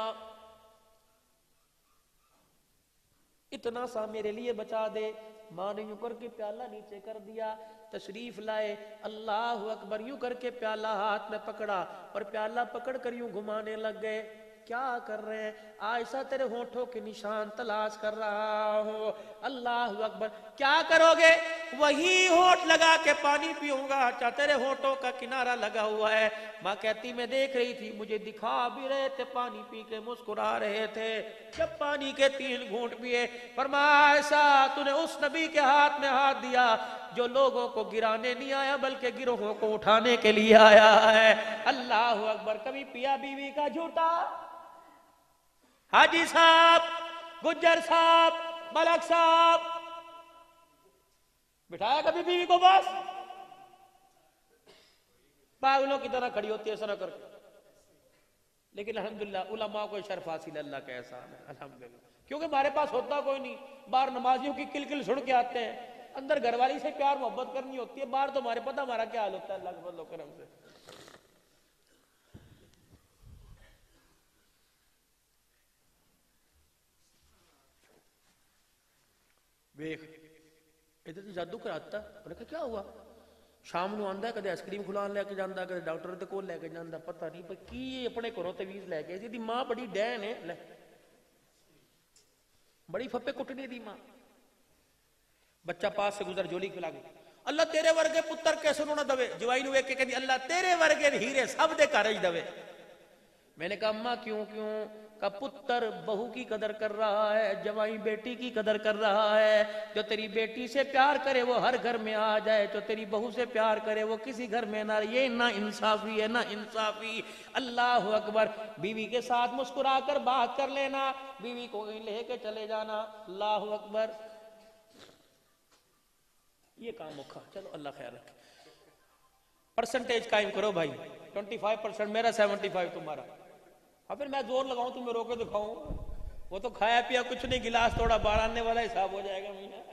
اتنا سا میرے لیے بچا دے۔ ماں نے یوں کر کے پیالہ نیچے کر دیا، تشریف لائے، اللہ اکبر، یوں کر کے پیالہ ہاتھ میں پکڑا اور پیالہ پکڑ کر یوں گھمانے لگ گئے۔ کیا کر رہے ہیں؟ عائشہ تیرے ہونٹوں کے نشان تلاش کر رہا ہوں۔ اللہ اکبر، کیا کرو گے؟ وہی ہونٹ لگا کے پانی پیوں گا، اچھا تیرے ہونٹوں کا کنارہ لگا ہوا ہے۔ ماں کہتی میں دیکھ رہی تھی، مجھے دکھا بھی رہے تھے، پانی پی کے مسکرا رہے تھے۔ جب پانی کے تین گھونٹ پیے، فرمایا عائشہ تو نے اس نبی کے ہاتھ میں ہاتھ دیا جو لوگوں کو گرانے نہیں آیا بلکہ گروہوں کو اٹھانے کے لیے آیا ہے۔ اللہ اکبر، کبھی پیا بیوی کا جھوٹا؟ حاجی صاحب، گجر صاحب، ملک صاحب، بٹھایا کبھی بیوی کو بس پاگلوں کی طرح کھڑی ہوتی ہے ایسا نہ کر کے۔ لیکن الحمدللہ علماء کو شرف حاصل، اللہ کا احسان ہے الحمدللہ، کیونکہ ہمارے پاس ہوتا کوئی نہیں، باہر نمازیوں کی کل کل سن کے آتے ہیں، اندر گھر والی سے پیار محبت کرنی ہوتی ہے، باہر تو ہمارے پتہ ہمارا کیا حال ہوتا ہے، اللہ کے فضل و کرم سے۔ ویخ ادھر تو جادو کراتا، انہوں نے کہا کیا ہوا؟ شام نو آندا ہے، کدے آئس کریم کھلان لے کے جاندا، کدے ڈاکٹر دے کول لے کے جاندا، پتہ نہیں پر کی اپنے گھروں تویز لے کے دی ماں بڑی ڈین ہے، لے بڑی پھپے کٹنی دی ماں۔ بچہ پاس سے گزر جولی کھلا گئی، اللہ تیرے ورگے پتر کیسے نہ دوے، جوائی نو ویکھ کے کہندی اللہ تیرے ورگے ہیرے سب دے گھر وچ دوے۔ میں نے کہا اماں کیوں کیوں؟ کا پتر بہو کی قدر کر رہا ہے، جوائی بیٹی کی قدر کر رہا ہے. جو تیری بیٹی سے پیار کرے وہ ہر گھر میں آ جائے، جو تیری بہو سے پیار کرے وہ کسی گھر میں نہ. یہ نہ انصافی ہے، نہ انصافی. اللہ اکبر. بیوی کے ساتھ مسکرا کر بات کر لینا، بیوی کو لے کے چلے جانا. اللہ اکبر. یہ کام اوکھا. چلو اللہ خیر رکھے. پرسنٹیج قائم کرو بھائی، ٹوئنٹی فائیو پرسنٹ میرا، سیونٹی فائیو تمہارا. اب پھر میں زور لگاؤں تمہیں رو کے دکھاؤں، وہ تو کھایا پیا کچھ نہیں، گلاس توڑا باہر آنے والا حساب ہو جائے گا.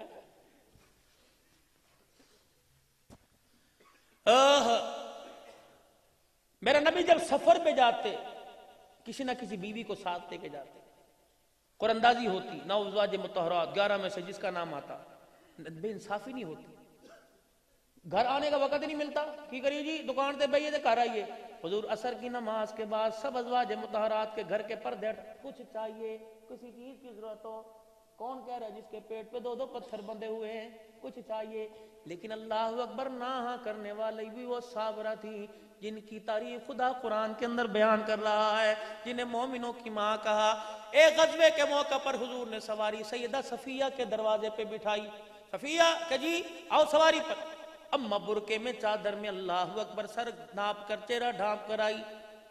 میرا نبی جب سفر پہ جاتے کسی نہ کسی بیوی کو ساتھ لے کے جاتے. قرآن اندازی ہوتی، نو ازواج مطہرات گیارہ میں سے جس کا نام آتا. بے انصافی نہیں ہوتی. گھر آنے کا وقت نہیں ملتا. کی کریے جی دکان تے بھائی گھر آئیے. حضور عصر کی نماز کے بعد سب ازواج مطہرات کے گھر کے پردے کچھ چاہیے، کسی چیز کی ضرورت ہو. کون کہہ رہا ہے جس کے پیٹ پہ دو دو پتھر بندھے ہوئے ہیں کچھ چاہیے. لیکن اللہ اکبر، نہ ہاں کرنے والی بھی وہ صابرہ تھی جن کی تعریف خدا قرآن کے اندر بیان کر رہا ہے، جنہیں مومنوں کی ماں کہا. ایک غزوے کے موقع پر حضور نے سواری سیدہ صفیہ کے دروازے پہ بٹھائی. صفیہ کہ جی آؤ سواری پر. اما برکے میں چادر میں اللہ اکبر سر ڈھانپ کر چہرہ ڈھانپ کر آئی.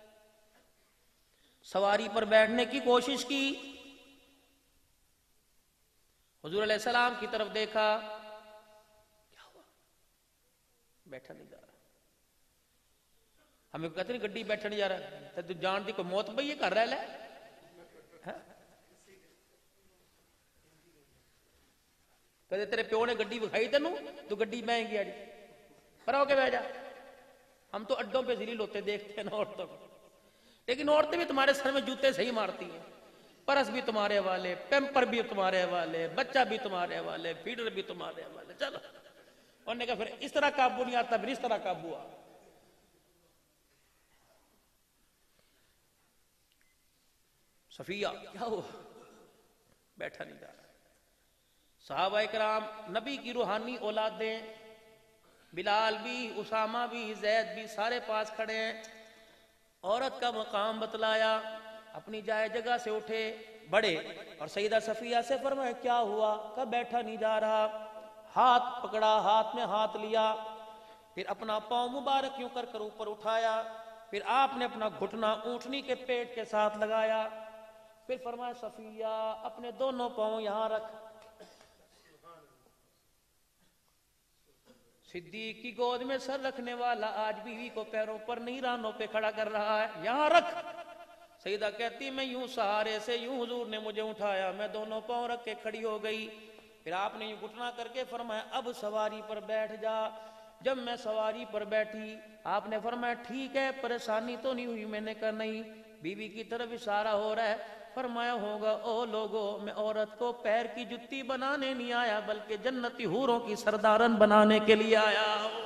سواری پر بیٹھنے کی کوشش کی. حضور علیہ السلام کی طرف دیکھا، کیا ہوا؟ بیٹھا نہیں جا رہا. ہمیں کہتے نہیں گڈی بیٹھا نہیں جا رہا. تو جان دی کوئی موت بھئی یہ کر رہا ہے. کہتے تیرے پیو نے گڈی بکھائی تینوں تو گڈی میں گیا جی پر ہو کے بہ جا. ہم تو اڈوں پہ ذلیل ہوتے دیکھتے ہیں نا عورتوں کو، لیکن عورتیں بھی تمہارے سر میں جوتے صحیح مارتی ہیں. پرس بھی تمہارے حوالے، پیمپر بھی تمہارے حوالے، بچہ بھی تمہارے حوالے، فیڈر بھی تمہارے حوالے. چلو انہوں نے کہا پھر اس طرح قابو نہیں آتا، پھر اس طرح قابو آ. صفیہ کیا ہوا؟ بیٹھا نہیں جا رہا. صحابہ اکرام نبی کی روحانی اولادیں، بلال بھی، اسامہ بھی، زید بھی سارے پاس کھڑے ہیں. عورت کا مقام بتلایا، اپنی جائے جگہ سے اٹھے بڑے اور سیدہ صفیہ سے فرمایا کیا ہوا؟ کہ بیٹھا نہیں جا رہا. ہاتھ پکڑا، ہاتھ میں ہاتھ لیا، پھر اپنا پاؤں مبارک یوں کر کر اوپر اٹھایا. پھر آپ نے اپنا گھٹنا اونٹنی کے پیٹ کے ساتھ لگایا. پھر فرمایا صفیہ اپنے دونوں پاؤں یہاں رکھ. صدیق کی گود میں سر رکھنے والا آج بیوی کو پیروں پر نہیں رانوں پہ کھڑا کر رہا ہے. یہاں رکھ. سیدہ کہتی میں یوں سہارے سے یوں حضور نے مجھے اٹھایا، میں دونوں پاؤں رکھ کے کھڑی ہو گئی. پھر آپ نے یوں گھٹنا کر کے فرمایا اب سواری پر بیٹھ جا. جب میں سواری پر بیٹھی آپ نے فرمایا ٹھیک ہے پریشانی تو نہیں ہوئی؟ میں نے کہا نہیں. بیوی کی طرف اشارہ ہو رہا ہے. فرمایا ہوگا او لوگو میں عورت کو پیر کی جتی بنانے نہیں آیا بلکہ جنتی حوروں کی سردارن بنانے کے لیے آیا.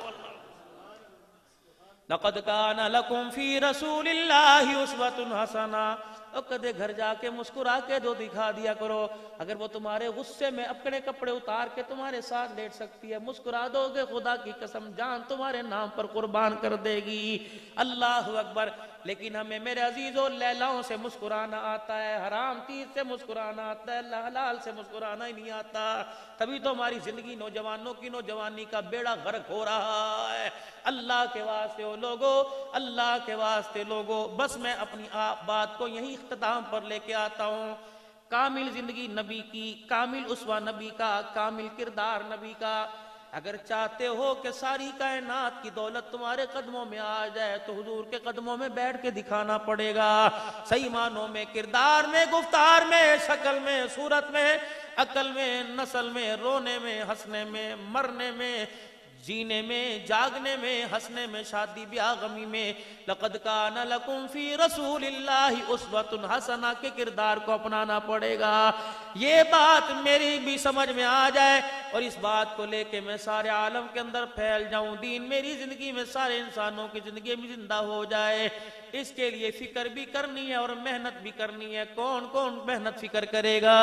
لقد کان لکم فی رسول اللہ اسوۃ حسنہ. اور کدے گھر جا کے مسکرا کے دو دکھا دیا کرو. اگر وہ تمہارے غصے میں اپنے کپڑے اتار کے تمہارے ساتھ لیٹ سکتی ہے، مسکرا دو گے خدا کی قسم جان تمہارے نام پر قربان کر دے گی. اللہ اکبر. لیکن ہمیں میرے عزیزوں لیلاؤں سے مسکرانا آتا ہے، حرام چیز سے مسکرانا آتا ہے، حلال سے مسکرانا ہی نہیں آتا. تبھی تو ہماری زندگی نوجوانوں کی نوجوانی کا بیڑا غرق ہو رہا ہے. اللہ کے واسطے ہو لوگو، اللہ کے واسطے لوگو. بس میں اپنی بات کو یہی اختتام پر لے کے آتا ہوں. کامل زندگی نبی کی، کامل اسوہ نبی کا، کامل کردار نبی کا. اگر چاہتے ہو کہ ساری کائنات کی دولت تمہارے قدموں میں آ جائے تو حضور کے قدموں میں بیٹھ کے دکھانا پڑے گا. صحیح معنوں میں، کردار میں، گفتار میں، شکل میں، صورت میں، عقل میں، نسل میں، رونے میں، ہنسنے میں، مرنے میں، جینے میں، جاگنے میں، ہنسنے میں، شادی بیاہ غمی میں. لقد کان لکم فی رسول اللہ اسوۃ حسنہ کے کردار کو اپنانا پڑے گا. یہ بات میری بھی سمجھ میں آ جائے اور اس بات کو لے کے میں سارے عالم کے اندر پھیل جاؤں. دین میری زندگی میں سارے انسانوں کی زندگی میں زندہ ہو جائے. اس کے لیے فکر بھی کرنی ہے اور محنت بھی کرنی ہے. کون کون محنت فکر کرے گا؟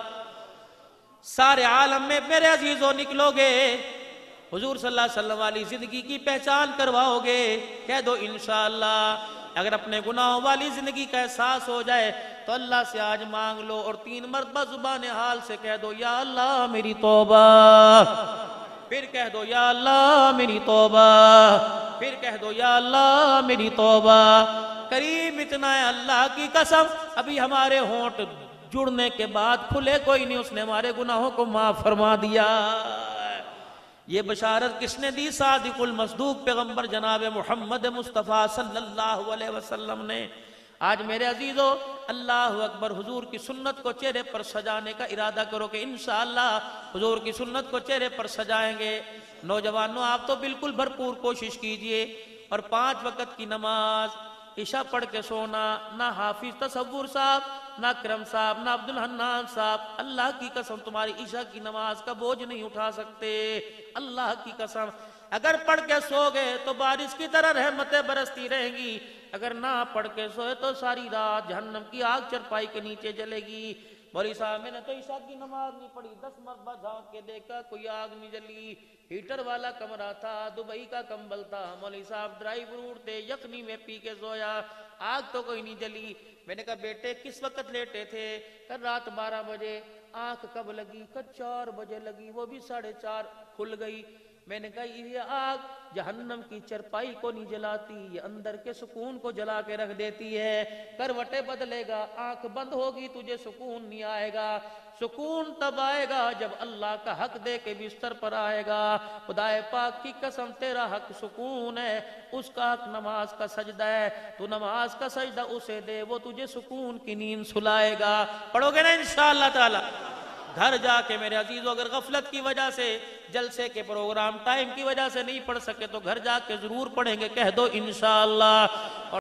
سارے عالم میں میرے عزیزوں نکلو گے، حضور صلی اللہ علیہ وسلم والی زندگی کی پہچان کرواؤ گے. کہہ دو انشاءاللہ. اگر اپنے گناہوں والی زندگی کا احساس ہو جائے تو اللہ سے آج مانگ لو اور تین مرتبہ زبان حال سے کہہ دو یا اللہ میری توبہ، پھر کہہ دو یا اللہ میری توبہ، پھر کہہ دو یا اللہ میری توبہ۔ کریم اتنا ہے اللہ کی قسم، ابھی ہمارے ہونٹ جڑنے کے بعد کھلے کوئی نہیں، اس نے ہمارے گناہوں کو معاف فرما دیا۔ یہ بشارت کس نے دی؟ صادق المصدوق پیغمبر جناب محمد مصطفیٰ صلی اللہ علیہ وسلم نے۔ آج میرے عزیزو اللہ اکبر، حضور کی سنت کو چہرے پر سجانے کا ارادہ کرو کہ انشاءاللہ حضور کی سنت کو چہرے پر سجائیں گے۔ نوجوانوں آپ تو بالکل بھرپور کوشش کیجئے، اور پانچ وقت کی نماز، عشاء پڑھ کے سونا، نہ حافظ تصور صاحب، نہ کرم صاحب، نہ عبدالحنان صاحب، اللہ کی قسم تمہاری عشاء کی نماز کا بوجھ نہیں اٹھا سکتے، اللہ کی قسم۔ اگر پڑھ کے سو گئے تو بارش کی طرح رحمتیں برستی رہیں گی، اگر نہ پڑھ کے سوئے تو ساری رات جہنم کی آگ چرپائی کے نیچے جلے گی۔ مولوی صاحب میں نے تو عشاء کی نماز نہیں پڑھی، دس مرتبہ جھانک کے دیکھا کوئی آگ نہیں جلی، ہیٹر والا کمرہ تھا، دبئی کا کمبل تھا، مولوی صاحب ڈرائی فروٹ تھے، یخنی میں پی کے سویا، آگ تو کوئی نہیں جلی۔ میں نے کہا بیٹے کس وقت لیٹے تھے؟ کہ رات بارہ بجے۔ آنکھ کب لگی؟ کہ چار بجے لگی، وہ بھی ساڑھے چار کھل گئی۔ میں نے کہا یہ آگ جہنم کی چرپائی کو نہیں جلاتی، یہ اندر کے سکون کو جلا کے رکھ دیتی ہے۔ کروٹیں بدلے گا، آنکھ بند ہوگی، تجھے سکون نہیں آئے گا۔ سکون تب آئے گا جب اللہ کا حق دے کے بستر پر آئے گا۔ خدائے پاک کی قسم تیرا حق سکون ہے، اس کا حق نماز کا سجدہ ہے، تو نماز کا سجدہ اسے دے، وہ تجھے سکون کی نیند سلائے گا۔ پڑھو گے نا انشاءاللہ تعالی؟ گھر جا کے میرے عزیزو اگر غفلت کی وجہ سے، جلسے کے پروگرام ٹائم کی وجہ سے نہیں پڑھ سکے تو گھر جا کے ضرور پڑھیں گے، کہہ دو انشاءاللہ۔